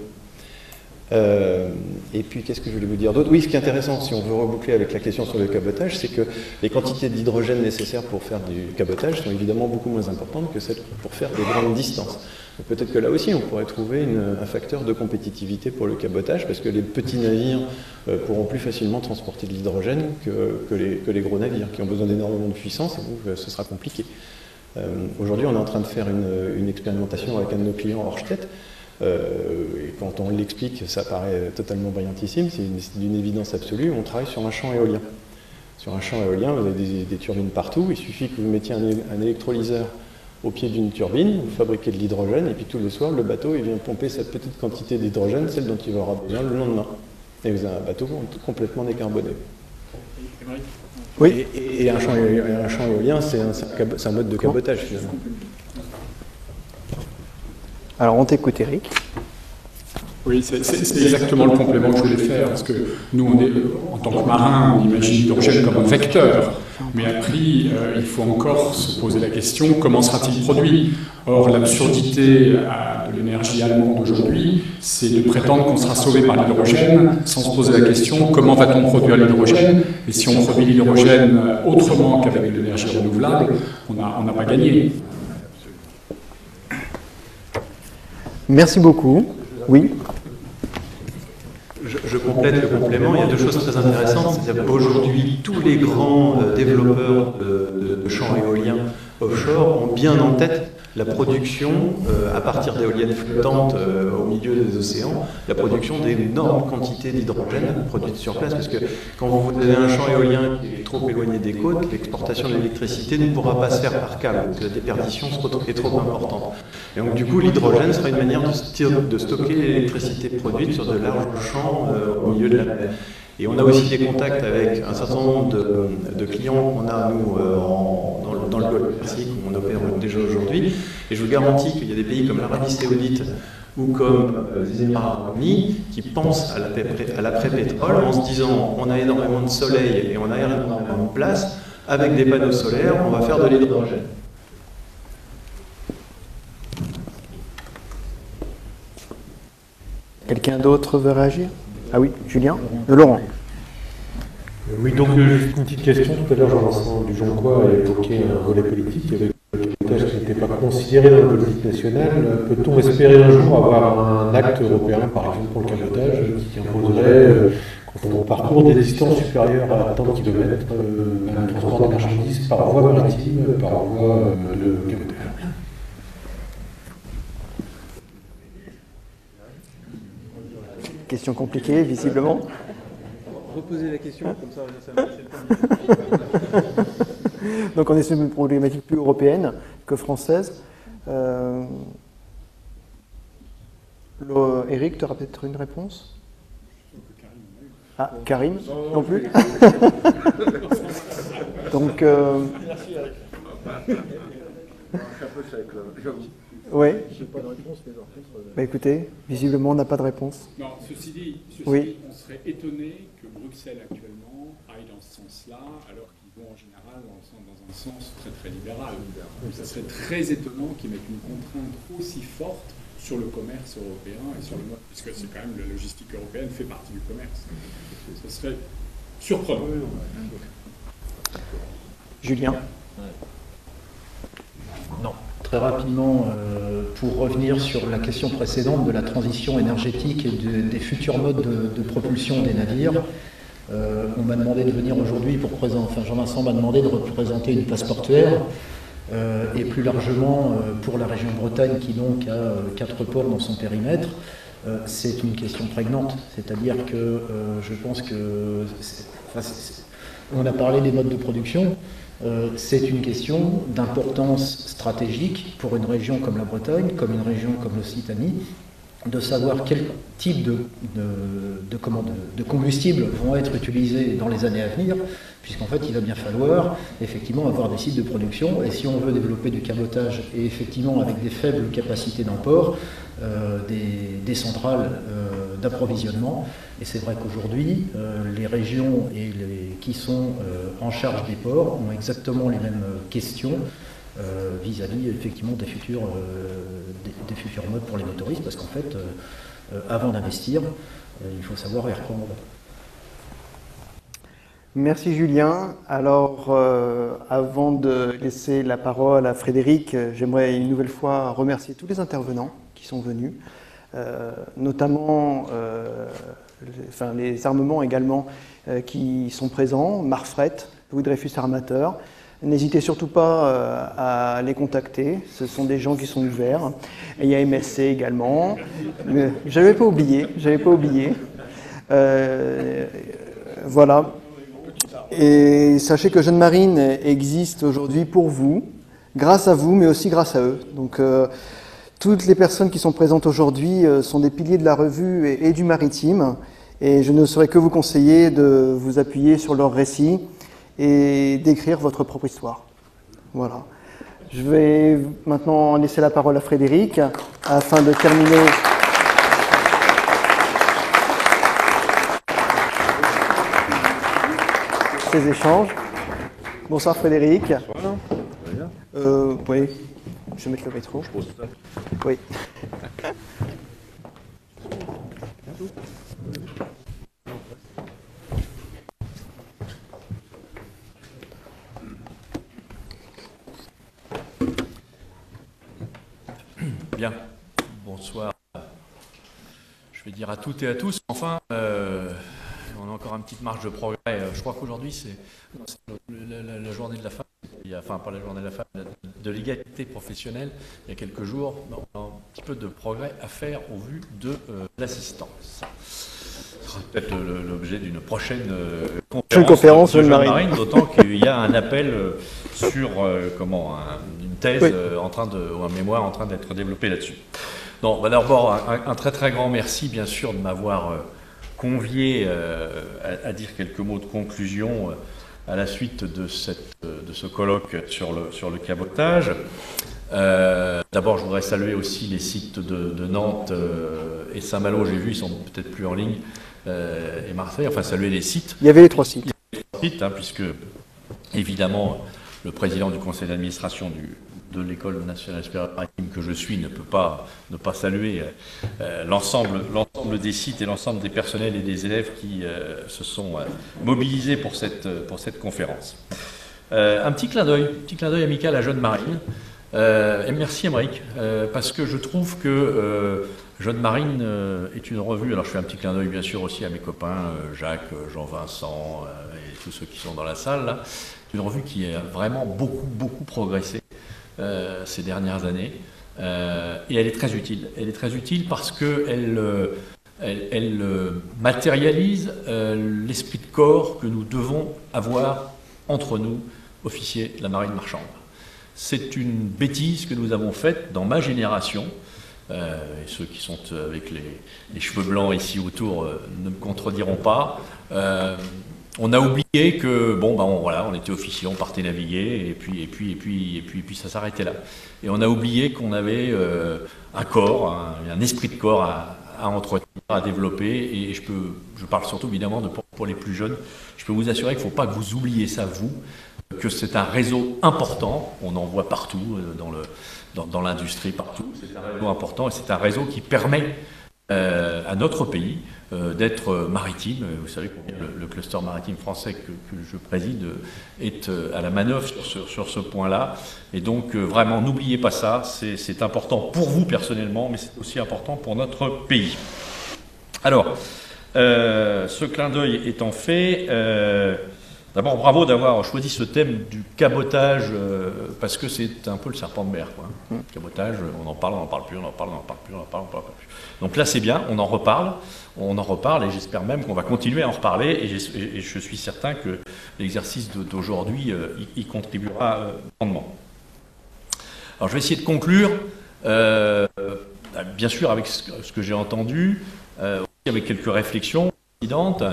Euh, et puis qu'est-ce que je voulais vous dire d'autre? Oui, ce qui est intéressant, si on veut reboucler avec la question sur le cabotage, c'est que les quantités d'hydrogène nécessaires pour faire du cabotage sont évidemment beaucoup moins importantes que celles pour faire des grandes distances. Peut-être que là aussi on pourrait trouver une, un facteur de compétitivité pour le cabotage, parce que les petits navires euh, pourront plus facilement transporter de l'hydrogène que, que, les, que les gros navires, qui ont besoin d'énormément de puissance, et donc euh, ce sera compliqué. Euh, Aujourd'hui, on est en train de faire une, une expérimentation avec un de nos clients, Ørsted. Euh, et quand on l'explique, ça paraît totalement brillantissime, c'est d'une évidence absolue. On travaille sur un champ éolien. Sur un champ éolien, vous avez des, des turbines partout. Il suffit que vous mettiez un, un électrolyseur au pied d'une turbine, vous fabriquez de l'hydrogène, et puis tous les soirs, le bateau il vient pomper cette petite quantité d'hydrogène, celle dont il aura besoin le lendemain. Et vous avez un bateau complètement décarboné. Oui, et, et un, champ, un champ éolien, c'est un, un mode de cabotage finalement. Alors on t'écoute, Eric. Oui, c'est exactement le complément que je voulais faire, parce que nous, on est, en tant que marins, on imagine l'hydrogène comme un vecteur, mais après, euh, il faut encore se poser la question, comment sera-t-il produit? Or, l'absurdité de l'énergie allemande aujourd'hui, c'est de prétendre qu'on sera sauvé par l'hydrogène, sans se poser la question, comment va-t-on produire l'hydrogène? Et si on produit l'hydrogène autrement qu'avec de l'énergie renouvelable, on n'a on n'a pas gagné. Merci beaucoup. Oui. Je, je complète le complément. Il y a deux choses très intéressantes. C'est-à-dire qu'aujourd'hui, tous les grands euh, développeurs de, de, de champs éoliens offshore ont bien en tête la production, euh, à partir d'éoliennes flottantes euh, au milieu des océans, la production d'énormes quantités d'hydrogène produites sur place, parce que quand vous avez un champ éolien qui est trop éloigné des côtes, l'exportation de l'électricité ne pourra pas se faire par câble, parce que la déperdition est trop importante. Et donc du coup, l'hydrogène sera une manière de, de stocker l'électricité produite sur de larges champs euh, au milieu de la mer. Et on a aussi des contacts avec un certain nombre de, de clients qu'on a, nous, euh, en, dans, le, dans le Golfe Persique, où on opère déjà aujourd'hui. Et je vous garantis qu'il y a des pays comme l'Arabie Saoudite ou comme euh, les Émirats Arabes Unis qui pensent à l'après-pétrole en se disant on a énormément de soleil et on a énormément de place, avec des panneaux solaires, on va faire de l'hydrogène. Quelqu'un d'autre veut réagir? Ah oui, Julien, de Laurent. Oui, donc juste une petite question. Tout à l'heure, Jean-Vincent Dujoncois a évoqué un volet politique avec le cabotage qui n'était pas considéré dans la politique nationale. Peut-on espérer un jour avoir un acte européen, par exemple pour le cabotage, qui imposerait, quand on parcourt des distances supérieures à tant de kilomètres, un transport de marchandises par voie maritime, par voie de cabotage? Question compliquée, visiblement. Reposer la question, comme ça, ça me laisse le temps. Donc on est sur une problématique plus européenne que française. Euh... Le... Eric, tu auras peut-être une réponse? Ah, Karim? Non plus. Donc... Euh... Oui. Bah écoutez, visiblement on n'a pas de réponse. Non, ceci dit, ceci oui. dit, on serait étonné que Bruxelles actuellement aille dans ce sens-là, alors qu'ils vont en général dans, dans un sens très très libéral. Donc ça serait très étonnant qu'ils mettent une contrainte aussi forte sur le commerce européen et sur le mode, puisque c'est quand même la logistique européenne fait partie du commerce. Ça serait surprenant. Julien. Non. Très rapidement, euh, pour revenir sur la question précédente de la transition énergétique et de, des futurs modes de, de propulsion des navires, euh, on m'a demandé de venir aujourd'hui pour présenter, enfin Jean-Vincent m'a demandé de représenter une place portuaire, euh, et plus largement euh, pour la région Bretagne qui donc a euh, quatre ports dans son périmètre. Euh, c'est une question prégnante, c'est-à-dire que euh, je pense que, enfin, on a parlé des modes de production. Euh, c'est une question d'importance stratégique pour une région comme la Bretagne, comme une région comme l'Occitanie, de savoir quel type de, de, de, comment, de, de combustibles vont être utilisés dans les années à venir, puisqu'en fait il va bien falloir effectivement avoir des sites de production, et si on veut développer du cabotage, et effectivement avec des faibles capacités d'emport, euh, des, des centrales euh, d'approvisionnement. Et c'est vrai qu'aujourd'hui, euh, les régions et les, qui sont euh, en charge des ports ont exactement les mêmes questions euh, vis-à-vis effectivement des futurs, euh, des, des futurs modes pour les motoristes, parce qu'en fait, euh, euh, avant d'investir, euh, il faut savoir y reprendre. Merci Julien. Alors, euh, avant de laisser la parole à Frédéric, j'aimerais une nouvelle fois remercier tous les intervenants qui sont venus, euh, notamment euh, les, enfin, les armements également euh, qui sont présents, Marfret, Louis Dreyfus Armateur. N'hésitez surtout pas euh, à les contacter, ce sont des gens qui sont ouverts. Et il y a M S C également. Je n'avais pas oublié, j'avais pas oublié. Euh, voilà. Et sachez que Jeune Marine existe aujourd'hui pour vous, grâce à vous, mais aussi grâce à eux. Donc, euh, toutes les personnes qui sont présentes aujourd'hui euh, sont des piliers de la revue et, et du maritime. Et je ne saurais que vous conseiller de vous appuyer sur leurs récits et d'écrire votre propre histoire. Voilà. Je vais maintenant laisser la parole à Frédéric afin de terminer ces échanges. Bonsoir Frédéric. Bonsoir. Euh, oui, je vais mettre le métro. Oui. Bien, bonsoir. Je vais dire à toutes et à tous, enfin, euh, on a encore une petite marge de progrès. Je crois qu'aujourd'hui, c'est la, la, la journée de la femme, il y a, enfin pas la journée de la femme, de l'égalité professionnelle. Il y a quelques jours, on a un petit peu de progrès à faire au vu de euh, l'assistance. Ce sera peut-être l'objet d'une prochaine euh, conférence, conférence de Jeune Marine, Marine, d'autant qu'il y a un appel euh, sur euh, comment, un, une thèse oui. euh, en train de, ou un mémoire en train d'être développé là-dessus. Donc, bah d'abord, un, un très très grand merci, bien sûr, de m'avoir euh, convié euh, à, à dire quelques mots de conclusion euh, à la suite de, cette, euh, de ce colloque sur le, sur le cabotage. Euh, d'abord, je voudrais saluer aussi les sites de, de Nantes euh, et Saint-Malo, j'ai vu, ils sont peut-être plus en ligne, euh, et Marseille, enfin saluer les sites. Il y avait les trois sites. Il y avait les trois sites, hein, puisque, évidemment, le président du conseil d'administration du de l'École nationale supérieure maritime que je suis ne peut pas ne pas saluer euh, l'ensemble l'ensemble des sites et l'ensemble des personnels et des élèves qui euh, se sont euh, mobilisés pour cette pour cette conférence. Euh, un petit clin d'œil, petit clin d'œil amical à Jeune Marine. Euh, et merci Émeric, euh, parce que je trouve que euh, Jeune Marine euh, est une revue. Alors je fais un petit clin d'œil bien sûr aussi à mes copains euh, Jacques, Jean-Vincent euh, et tous ceux qui sont dans la salle là. C'est une revue qui a vraiment beaucoup beaucoup progressé Euh, ces dernières années, euh, et elle est très utile. Elle est très utile parce qu'elle euh, elle, elle euh, matérialise euh, l'esprit de corps que nous devons avoir entre nous, officiers de la marine marchande. C'est une bêtise que nous avons faite dans ma génération, euh, et ceux qui sont avec les, les cheveux blancs ici autour euh, ne me contrediront pas. Euh, On a oublié que bon ben on, voilà, on était officier, on partait naviguer et puis et puis et puis et puis et puis ça s'arrêtait là. Et on a oublié qu'on avait euh, un corps, un, un esprit de corps à, à entretenir, à développer. Et je peux, je parle surtout évidemment de pour, pour les plus jeunes. Je peux vous assurer qu'il ne faut pas que vous oubliez ça vous, que c'est un réseau important. On en voit partout dans le dans, dans l'industrie partout. C'est un réseau important et c'est un réseau qui permet euh, à notre pays Euh, d'être maritime. Vous savez que le, le cluster maritime français que, que je préside est euh, à la manœuvre sur ce, sur ce point-là. Et donc, euh, vraiment, n'oubliez pas ça. C'est important pour vous personnellement, mais c'est aussi important pour notre pays. Alors, euh, ce clin d'œil étant fait, euh, d'abord, bravo d'avoir choisi ce thème du cabotage, euh, parce que c'est un peu le serpent de mer, quoi. Le cabotage, on en parle, on n'en parle plus, on en parle, on n'en parle plus, on en parle, on n'en parle plus. Donc là, c'est bien, on en reparle. On en reparle et j'espère même qu'on va continuer à en reparler et, et je suis certain que l'exercice d'aujourd'hui euh, y, y contribuera euh, grandement. Alors je vais essayer de conclure, euh, bien sûr avec ce, ce que j'ai entendu, euh, aussi avec quelques réflexions évidentes,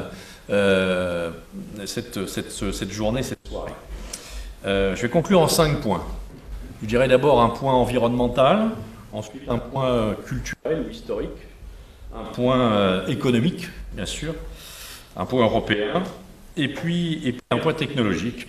euh, cette, cette, cette journée, cette soirée. Euh, je vais conclure en cinq points. Je dirais d'abord un point environnemental, ensuite un point culturel ou historique, un point euh, économique, bien sûr, un point européen, et puis, et puis un point technologique.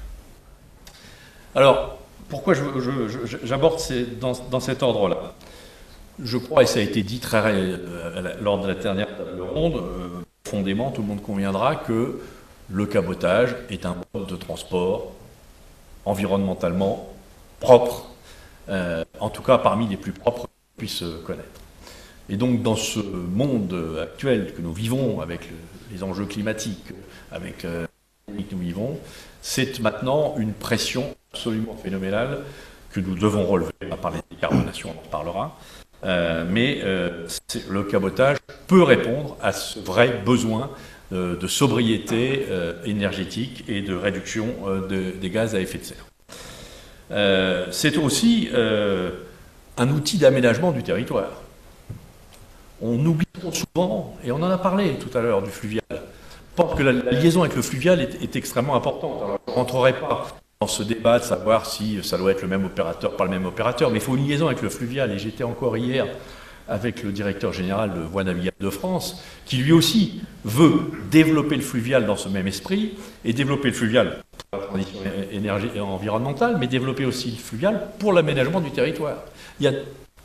Alors, pourquoi j'aborde dans, dans cet ordre-là? Je crois, et ça a été dit très, euh, lors de la dernière table ronde, euh, profondément, tout le monde conviendra que le cabotage est un mode de transport environnementalement propre, euh, en tout cas parmi les plus propres qu'on puisse connaître. Et donc, dans ce monde actuel que nous vivons, avec le, les enjeux climatiques, avec euh, que nous vivons, c'est maintenant une pression absolument phénoménale que nous devons relever. On va parler de décarbonation, on en reparlera. Euh, mais euh, le cabotage peut répondre à ce vrai besoin euh, de sobriété euh, énergétique et de réduction euh, de, des gaz à effet de serre. Euh, c'est aussi euh, un outil d'aménagement du territoire. On oublie trop souvent, et on en a parlé tout à l'heure du fluvial. Je pense que la, la liaison avec le fluvial est, est extrêmement importante. Alors, je ne rentrerai pas dans ce débat de savoir si ça doit être le même opérateur, pas le même opérateur, mais il faut une liaison avec le fluvial. Et j'étais encore hier avec le directeur général de Voies navigables de France, qui lui aussi veut développer le fluvial dans ce même esprit, et développer le fluvial pour la transition énergie et environnementale, mais développer aussi le fluvial pour l'aménagement du territoire. Il y a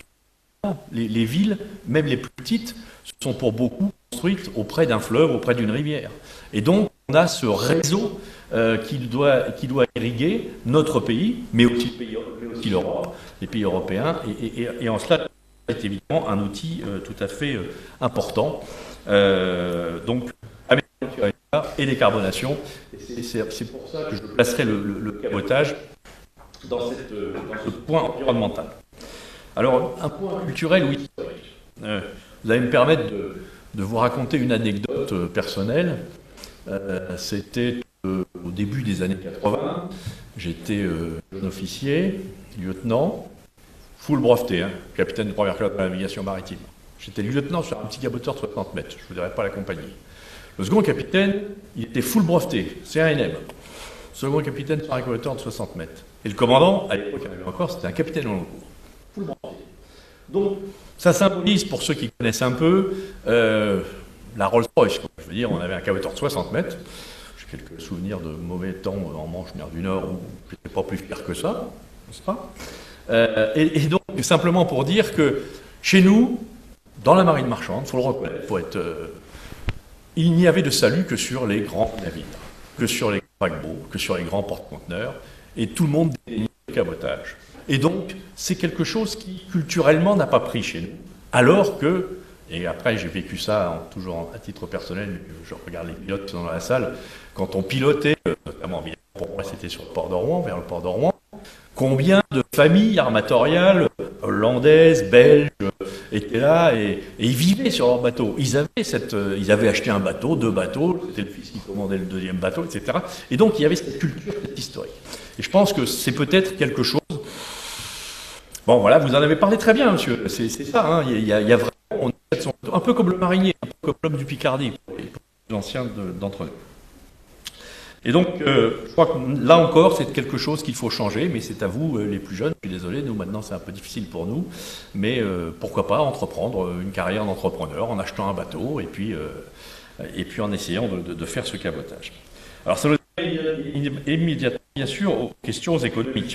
les, les villes, même les plus petites, sont pour beaucoup construites auprès d'un fleuve, auprès d'une rivière. Et donc, on a ce réseau euh, qui, doit, qui doit irriguer notre pays, mais aussi, mais aussi l'Europe, les pays européens, et, et, et en cela, c'est évidemment un outil euh, tout à fait euh, important. Euh, donc, amélioration et décarbonation, c'est pour ça que je placerai le, le, le cabotage dans, cette, dans ce point environnemental. Alors, un point culturel ou historique. Euh, vous allez me permettre de, de vous raconter une anecdote euh, personnelle. Euh, C'était euh, au début des années quatre-vingts. J'étais euh, jeune officier, lieutenant, full breveté, hein, capitaine de première classe de la navigation maritime. J'étais lieutenant sur un petit caboteur de soixante mètres. Je ne vous dirais pas la compagnie. Le second capitaine, il était full breveté, C un N M. Second capitaine sur un caboteur de soixante mètres. Et le commandant, à l'époque, il y en avait encore, c'était un capitaine en cours. Full breveté. Donc, ça symbolise, pour ceux qui connaissent un peu, euh, la Rolls-Royce. Je veux dire, on avait un caboteur de soixante mètres. J'ai quelques souvenirs de mauvais temps en Manche, mer du Nord, où je n'étais pas plus fier que ça, n'est-ce pas? euh, et, et donc, simplement pour dire que chez nous, dans la marine marchande, il faut le reconnaître, faut être, euh, il n'y avait de salut que sur les grands navires, que sur les paquebots, que sur les grands porte-conteneurs, et tout le monde déniait le cabotage. Et donc, c'est quelque chose qui, culturellement, n'a pas pris chez nous. Alors que, et après j'ai vécu ça en, toujours à titre personnel, mais je regarde les pilotes qui sont dans la salle, quand on pilotait, notamment pour moi c'était sur le port de Rouen, vers le port de Rouen, combien de familles armatoriales, hollandaises, belges, étaient là et, et ils vivaient sur leur bateau. Ils avaient, cette, ils avaient acheté un bateau, deux bateaux, c'était le fils qui commandait le deuxième bateau, et cetera. Et donc il y avait cette culture, cette historique. Et je pense que c'est peut-être quelque chose. Bon voilà, vous en avez parlé très bien, monsieur. C'est ça, hein. il, y a, il y a vraiment, on est un peu comme le marinier, un peu comme l'homme du Picardie, pour les plus anciens d'entre nous. Et donc, euh, je crois que là encore, c'est quelque chose qu'il faut changer, mais c'est à vous, euh, les plus jeunes. Je suis désolé, nous maintenant c'est un peu difficile pour nous, mais euh, pourquoi pas entreprendre une carrière d'entrepreneur en achetant un bateau et puis, euh, et puis en essayant de, de, de faire ce cabotage. Alors ça nous amène immédiatement, bien sûr, aux questions économiques.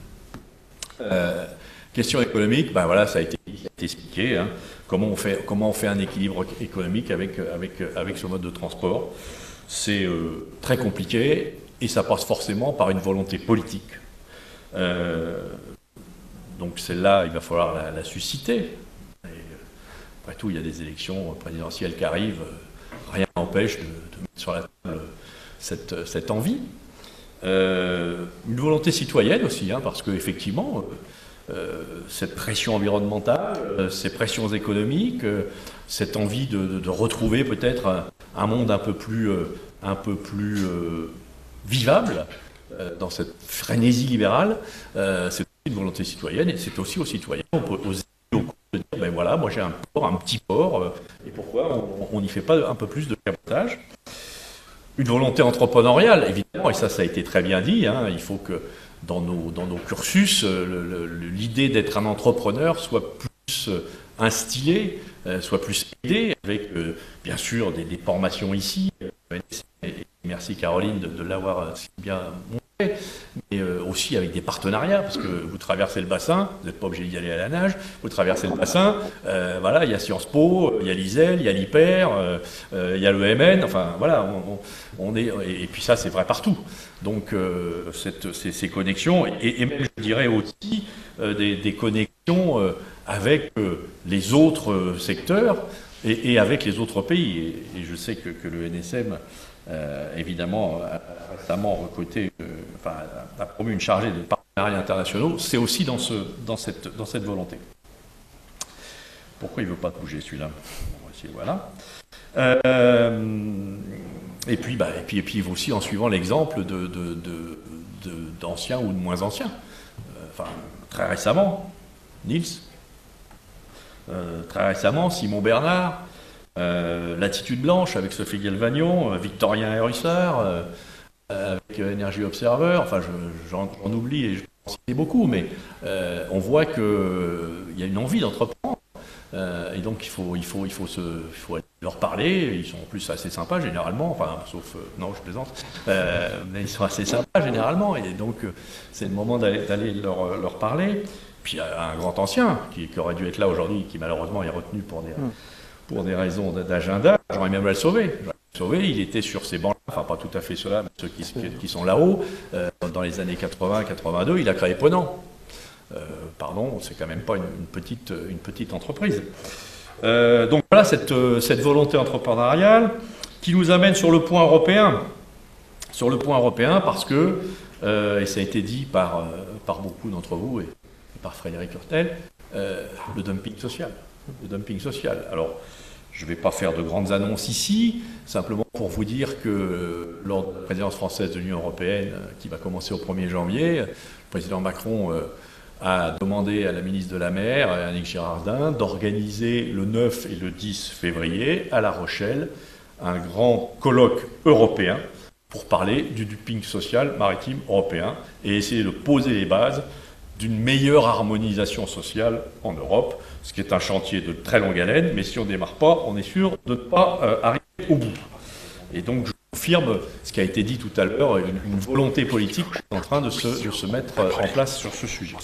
Euh, questions économiques, ben voilà, ça a été, ça a été expliqué. Hein, comment on fait, comment on fait un équilibre économique avec, avec, avec ce mode de transport. C'est euh, très compliqué et ça passe forcément par une volonté politique. Euh, donc celle-là, il va falloir la, la susciter. Et, après tout, il y a des élections présidentielles qui arrivent. Rien n'empêche de, de mettre sur la table cette, cette envie. Euh, une volonté citoyenne aussi, hein, parce qu'effectivement, euh, cette pression environnementale, euh, ces pressions économiques, euh, cette envie de, de, de retrouver peut-être un, un monde un peu plus, euh, un peu plus euh, vivable euh, dans cette frénésie libérale, euh, c'est une volonté citoyenne et c'est aussi aux citoyens, aux, aux élus locaux de dire, ben voilà, moi j'ai un port, un petit port, euh, et pourquoi on n'y fait pas un peu plus de cabotage? Une volonté entrepreneuriale, évidemment, et ça, ça a été très bien dit, hein, il faut que dans nos, dans nos cursus, l'idée d'être un entrepreneur soit plus euh, instillée, euh, soit plus aidée, avec euh, bien sûr des, des formations ici, euh, et merci Caroline de, de l'avoir si bien montré, mais euh, aussi avec des partenariats, parce que vous traversez le bassin, vous n'êtes pas obligé d'y aller à la nage, vous traversez le bassin, euh, voilà, il y a Sciences Po, il y a l'I S E L, il y a l'I P E R, euh, euh, il y a l'E M N, enfin voilà, on, on, on est, et puis ça c'est vrai partout. Donc euh, cette, ces, ces connexions, et, et même je dirais aussi euh, des, des connexions euh, avec euh, les autres euh, secteurs et, et avec les autres pays. Et, et je sais que, que le N S M, euh, évidemment, a récemment recruté, euh, enfin, a promu une chargée de partenariats internationaux. C'est aussi dans, ce, dans, cette, dans cette volonté. Pourquoi il ne veut pas bouger celui-là? On va essayer, voilà. Euh, et, puis, bah, et, puis, et puis aussi en suivant l'exemple de, de, de, de, d'anciens ou de moins anciens. Euh, enfin, très récemment, Niels. Euh, très récemment, Simon Bernard, euh, Latitude Blanche avec Sophie Galvagnon, euh, Victorien Hérissard, euh, avec euh, Energy Observer, enfin j'en oublie et je pense qu'il y a beaucoup, mais euh, on voit qu'il y a une envie d'entreprendre. Euh, et donc il faut, il faut, il faut, se, il faut leur parler. Ils sont en plus assez sympas généralement, enfin sauf, euh, non je plaisante, euh, mais ils sont assez sympas généralement. Et donc euh, c'est le moment d'aller leur, leur parler. Puis il y a un grand ancien qui, qui aurait dû être là aujourd'hui, qui malheureusement est retenu pour des, pour des raisons d'agenda, Jean-Emmanuel Sauvé. Sauvé, il était sur ces bancs-là, enfin pas tout à fait ceux-là, mais ceux qui, qui sont là-haut, euh, dans les années quatre-vingts quatre-vingt-deux, il a créé Ponant. Euh, pardon, c'est quand même pas une, une, petite, une petite entreprise. Euh, donc voilà cette, cette volonté entrepreneuriale qui nous amène sur le point européen. Sur le point européen parce que, euh, et ça a été dit par, euh, par beaucoup d'entre vous et, et par Frédéric Hurtel, euh, le dumping social. Le dumping social. Alors, je ne vais pas faire de grandes annonces ici, simplement pour vous dire que euh, lors de la présidence française de l'Union européenne, euh, qui va commencer au premier janvier, le président Macron euh, a demandé à la ministre de la Mer, Annick Girardin, d'organiser le neuf et le dix février à La Rochelle un grand colloque européen pour parler du dumping social maritime européen et essayer de poser les bases d'une meilleure harmonisation sociale en Europe, ce qui est un chantier de très longue haleine, mais si on ne démarre pas, on est sûr de ne pas euh, arriver au bout. Et donc je confirme ce qui a été dit tout à l'heure, une, une volonté politique qui est en train de se, de se mettre en place sur ce sujet.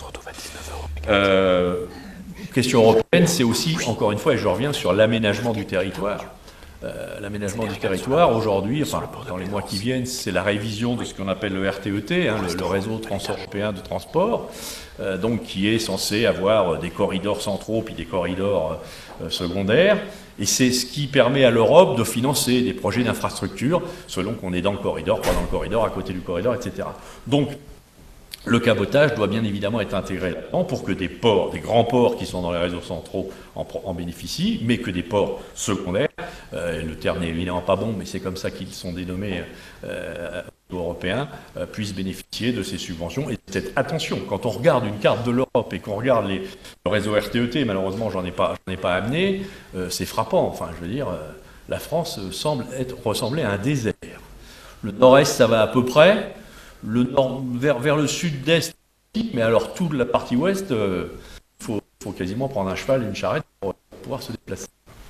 Euh, question européenne, c'est aussi, encore une fois, et je reviens sur l'aménagement du territoire. Euh, l'aménagement du territoire, aujourd'hui, enfin, dans les mois qui viennent, c'est la révision de ce qu'on appelle le R T E T, hein, le, le réseau transeuropéen de transport, euh, donc qui est censé avoir des corridors centraux puis des corridors euh, secondaires. Et c'est ce qui permet à l'Europe de financer des projets d'infrastructure selon qu'on est dans le corridor, pas dans le corridor, à côté du corridor, et cetera. Donc, le cabotage doit bien évidemment être intégré là-dedans pour que des ports, des grands ports qui sont dans les réseaux centraux en, en bénéficient, mais que des ports secondaires, euh, le terme n'est évidemment pas bon, mais c'est comme ça qu'ils sont dénommés euh, européens, euh, puissent bénéficier de ces subventions. Et cette attention, quand on regarde une carte de l'Europe et qu'on regarde les, le réseau R T E T, malheureusement j'en ai pas, j'en ai pas amené, euh, c'est frappant. Enfin, je veux dire, euh, la France semble être, ressembler à un désert. Le nord-est, ça va à peu près. Le nord, vers, vers le sud-est, mais alors toute la partie ouest, il euh, faut, faut quasiment prendre un cheval et une charrette pour pouvoir se déplacer.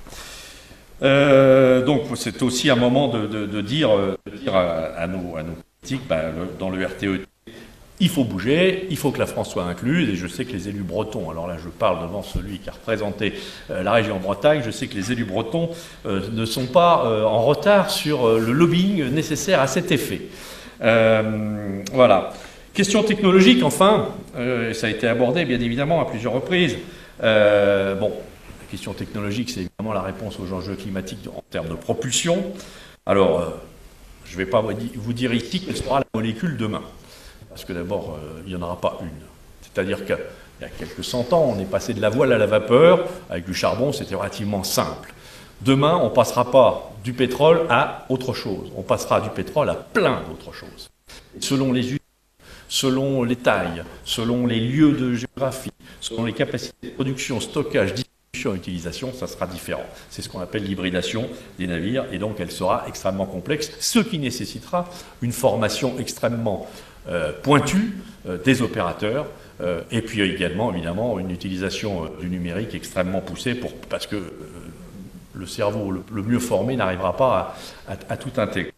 Euh, donc c'est aussi un moment de, de, de, dire, de dire à, à, nos, à nos politiques, bah, le, dans le R T E T, il faut bouger, il faut que la France soit incluse, et je sais que les élus bretons, alors là je parle devant celui qui a représenté euh, la région Bretagne, je sais que les élus bretons euh, ne sont pas euh, en retard sur euh, le lobbying nécessaire à cet effet. Euh, voilà. Question technologique, enfin, euh, ça a été abordé bien évidemment à plusieurs reprises. Euh, bon, la question technologique, c'est évidemment la réponse aux enjeux climatiques en termes de propulsion. Alors, euh, je ne vais pas vous dire ici quelle sera la molécule demain, parce que d'abord, euh, il n'y en aura pas une. C'est-à-dire qu'il y a quelques cent ans, on est passé de la voile à la vapeur, avec du charbon, c'était relativement simple. Demain, on ne passera pas du pétrole à autre chose. On passera du pétrole à plein d'autres choses. Et selon les usages, selon les tailles, selon les lieux de géographie, selon les capacités de production, stockage, distribution et utilisation, ça sera différent. C'est ce qu'on appelle l'hybridation des navires, et donc elle sera extrêmement complexe, ce qui nécessitera une formation extrêmement euh, pointue euh, des opérateurs, euh, et puis également, évidemment, une utilisation euh, du numérique extrêmement poussée, pour, parce que euh, le cerveau le, le mieux formé n'arrivera pas à, à, à tout intégrer.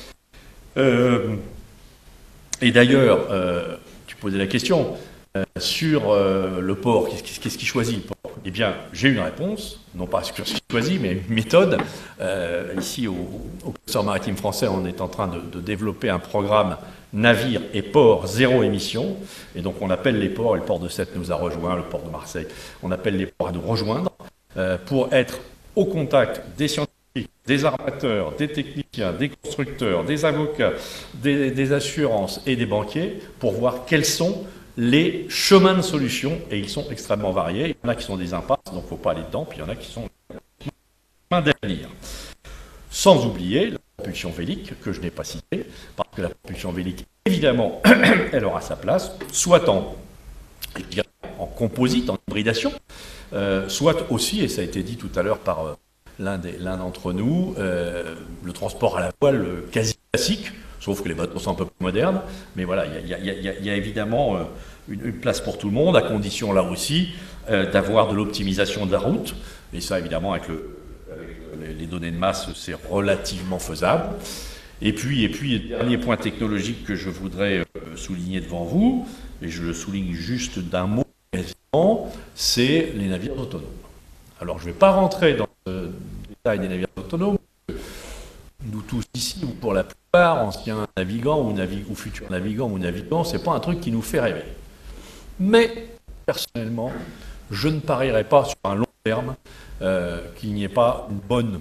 Euh, et d'ailleurs, euh, tu posais la question, euh, sur euh, le port, qu'est-ce, qu'est-ce qui choisit le port? Eh bien, j'ai une réponse, non pas ce qui choisit, mais une méthode. Euh, ici, au, au Consort maritime français, on est en train de, de développer un programme navire et port zéro émission. Et donc, on appelle les ports, et le port de Sète nous a rejoint, le port de Marseille, on appelle les ports à nous rejoindre euh, pour être au contact des scientifiques, des armateurs, des techniciens, des constructeurs, des avocats, des, des assurances et des banquiers pour voir quels sont les chemins de solution, et ils sont extrêmement variés. Il y en a qui sont des impasses, donc il ne faut pas aller dedans, puis il y en a qui sont des chemins d'avenir. Sans oublier la propulsion vélique, que je n'ai pas citée, parce que la propulsion vélique, évidemment, elle aura sa place, soit en, je dirais, en composite, en hybridation, Euh, soit aussi, et ça a été dit tout à l'heure par euh, l'un d'entre nous, euh, le transport à la voile quasi classique, sauf que les bateaux sont un peu plus modernes. Mais voilà, il y, y, y, y a évidemment euh, une, une place pour tout le monde, à condition là aussi euh, d'avoir de l'optimisation de la route. Et ça, évidemment, avec, le, avec les données de masse, c'est relativement faisable. Et puis, et puis, le dernier point technologique que je voudrais euh, souligner devant vous, et je le souligne juste d'un mot quasiment, c'est les navires autonomes. Alors, je ne vais pas rentrer dans le détail des navires autonomes. Nous tous ici, ou pour la plupart, anciens navigants ou, navig ou futurs navigants ou navigants, ce n'est pas un truc qui nous fait rêver. Mais, personnellement, je ne parierais pas sur un long terme euh, qu'il n'y ait pas une bonne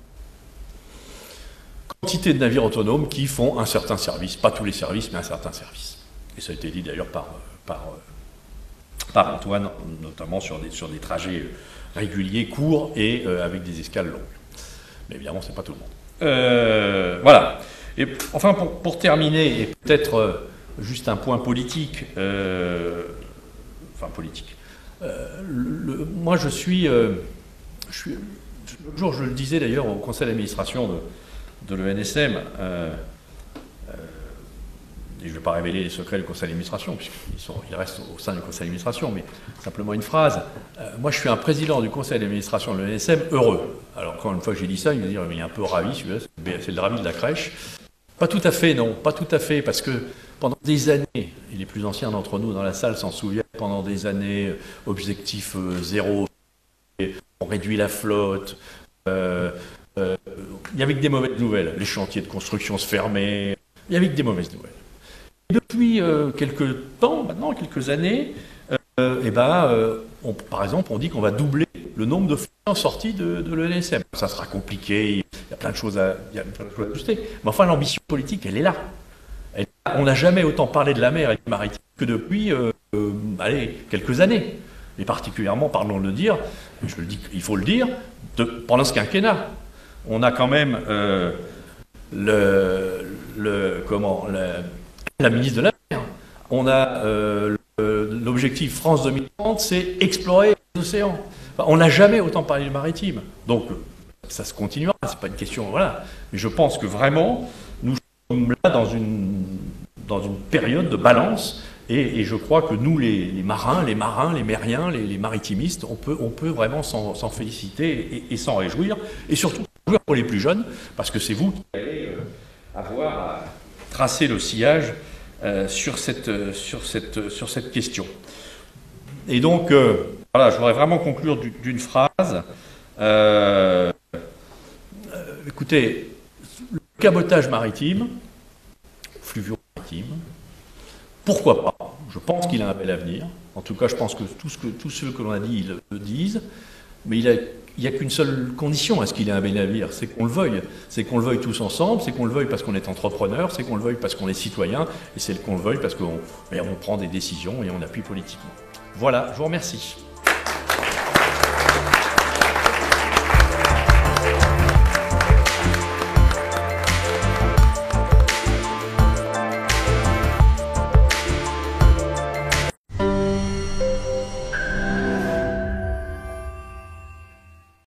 quantité de navires autonomes qui font un certain service, pas tous les services, mais un certain service. Et ça a été dit d'ailleurs par, par, par Antoine, notamment sur des, sur des trajets réguliers, courts et euh, avec des escales longues. Mais évidemment, ce n'est pas tout le monde. Euh, voilà. Et enfin, pour, pour terminer, et peut-être euh, juste un point politique, euh, enfin politique, euh, le, le, moi je suis, euh, je suis, l'autre jour je le disais d'ailleurs au conseil d'administration de, de l'E N S M, euh, euh, et je ne vais pas révéler les secrets du conseil d'administration, puisqu'ils sont, ils restent au sein du conseil d'administration, mais simplement une phrase. Euh, moi, je suis un président du conseil d'administration de l'E N S M heureux. Alors, quand une fois que j'ai dit ça, il va dire, mais il est un peu ravi, celui-là, c'est le ravi de la crèche. Pas tout à fait, non, pas tout à fait, parce que pendant des années, et les plus anciens d'entre nous dans la salle s'en souviennent, pendant des années, objectif euh, zéro, on réduit la flotte, euh, euh, il y avait que des mauvaises nouvelles. Les chantiers de construction se fermaient, il y avait que des mauvaises nouvelles. Et depuis euh, quelques temps, maintenant, quelques années, euh, et ben, euh, on, par exemple, on dit qu'on va doubler le nombre de flotants sortis de, de l'E N S M. Ça sera compliqué, il y a plein de choses à, il y a plein de choses à ajuster. Mais enfin, l'ambition politique, elle est là. Elle, on n'a jamais autant parlé de la mer et du maritime que depuis, euh, euh, allez, quelques années. Et particulièrement, pardon de le dire, je le dis, il faut le dire, de, pendant ce quinquennat, on a quand même euh, le, le, comment, le, la ministre de la mer. On a euh, l'objectif France deux mille trente, c'est explorer les océans. Enfin, on n'a jamais autant parlé du maritime. Donc, ça se continuera, c'est pas une question, voilà. Mais je pense que vraiment, nous sommes là dans une, dans une période de balance, et, et je crois que nous, les, les marins, les marins, les mériens, les, les maritimistes, on peut, on peut vraiment s'en féliciter et, et s'en réjouir, et surtout pour les plus jeunes, parce que c'est vous qui allez euh, avoir à tracer le sillage euh, sur, cette, sur, cette, sur cette question. Et donc, euh, voilà, je voudrais vraiment conclure d'une phrase. Euh, euh, écoutez, le cabotage maritime, fluvio-maritime, pourquoi pas? Je pense qu'il a un bel avenir. En tout cas, je pense que tous ce que, tous ceux que l'on a dit le, le disent. Mais il n'y a, a qu'une seule condition à ce qu'il ait un bel avenir, c'est qu'on le veuille. C'est qu'on le veuille tous ensemble, c'est qu'on le veuille parce qu'on est entrepreneur, c'est qu'on le veuille parce qu'on est citoyen, et c'est qu'on le veuille parce qu'on on prend des décisions et on appuie politiquement. Voilà, je vous remercie.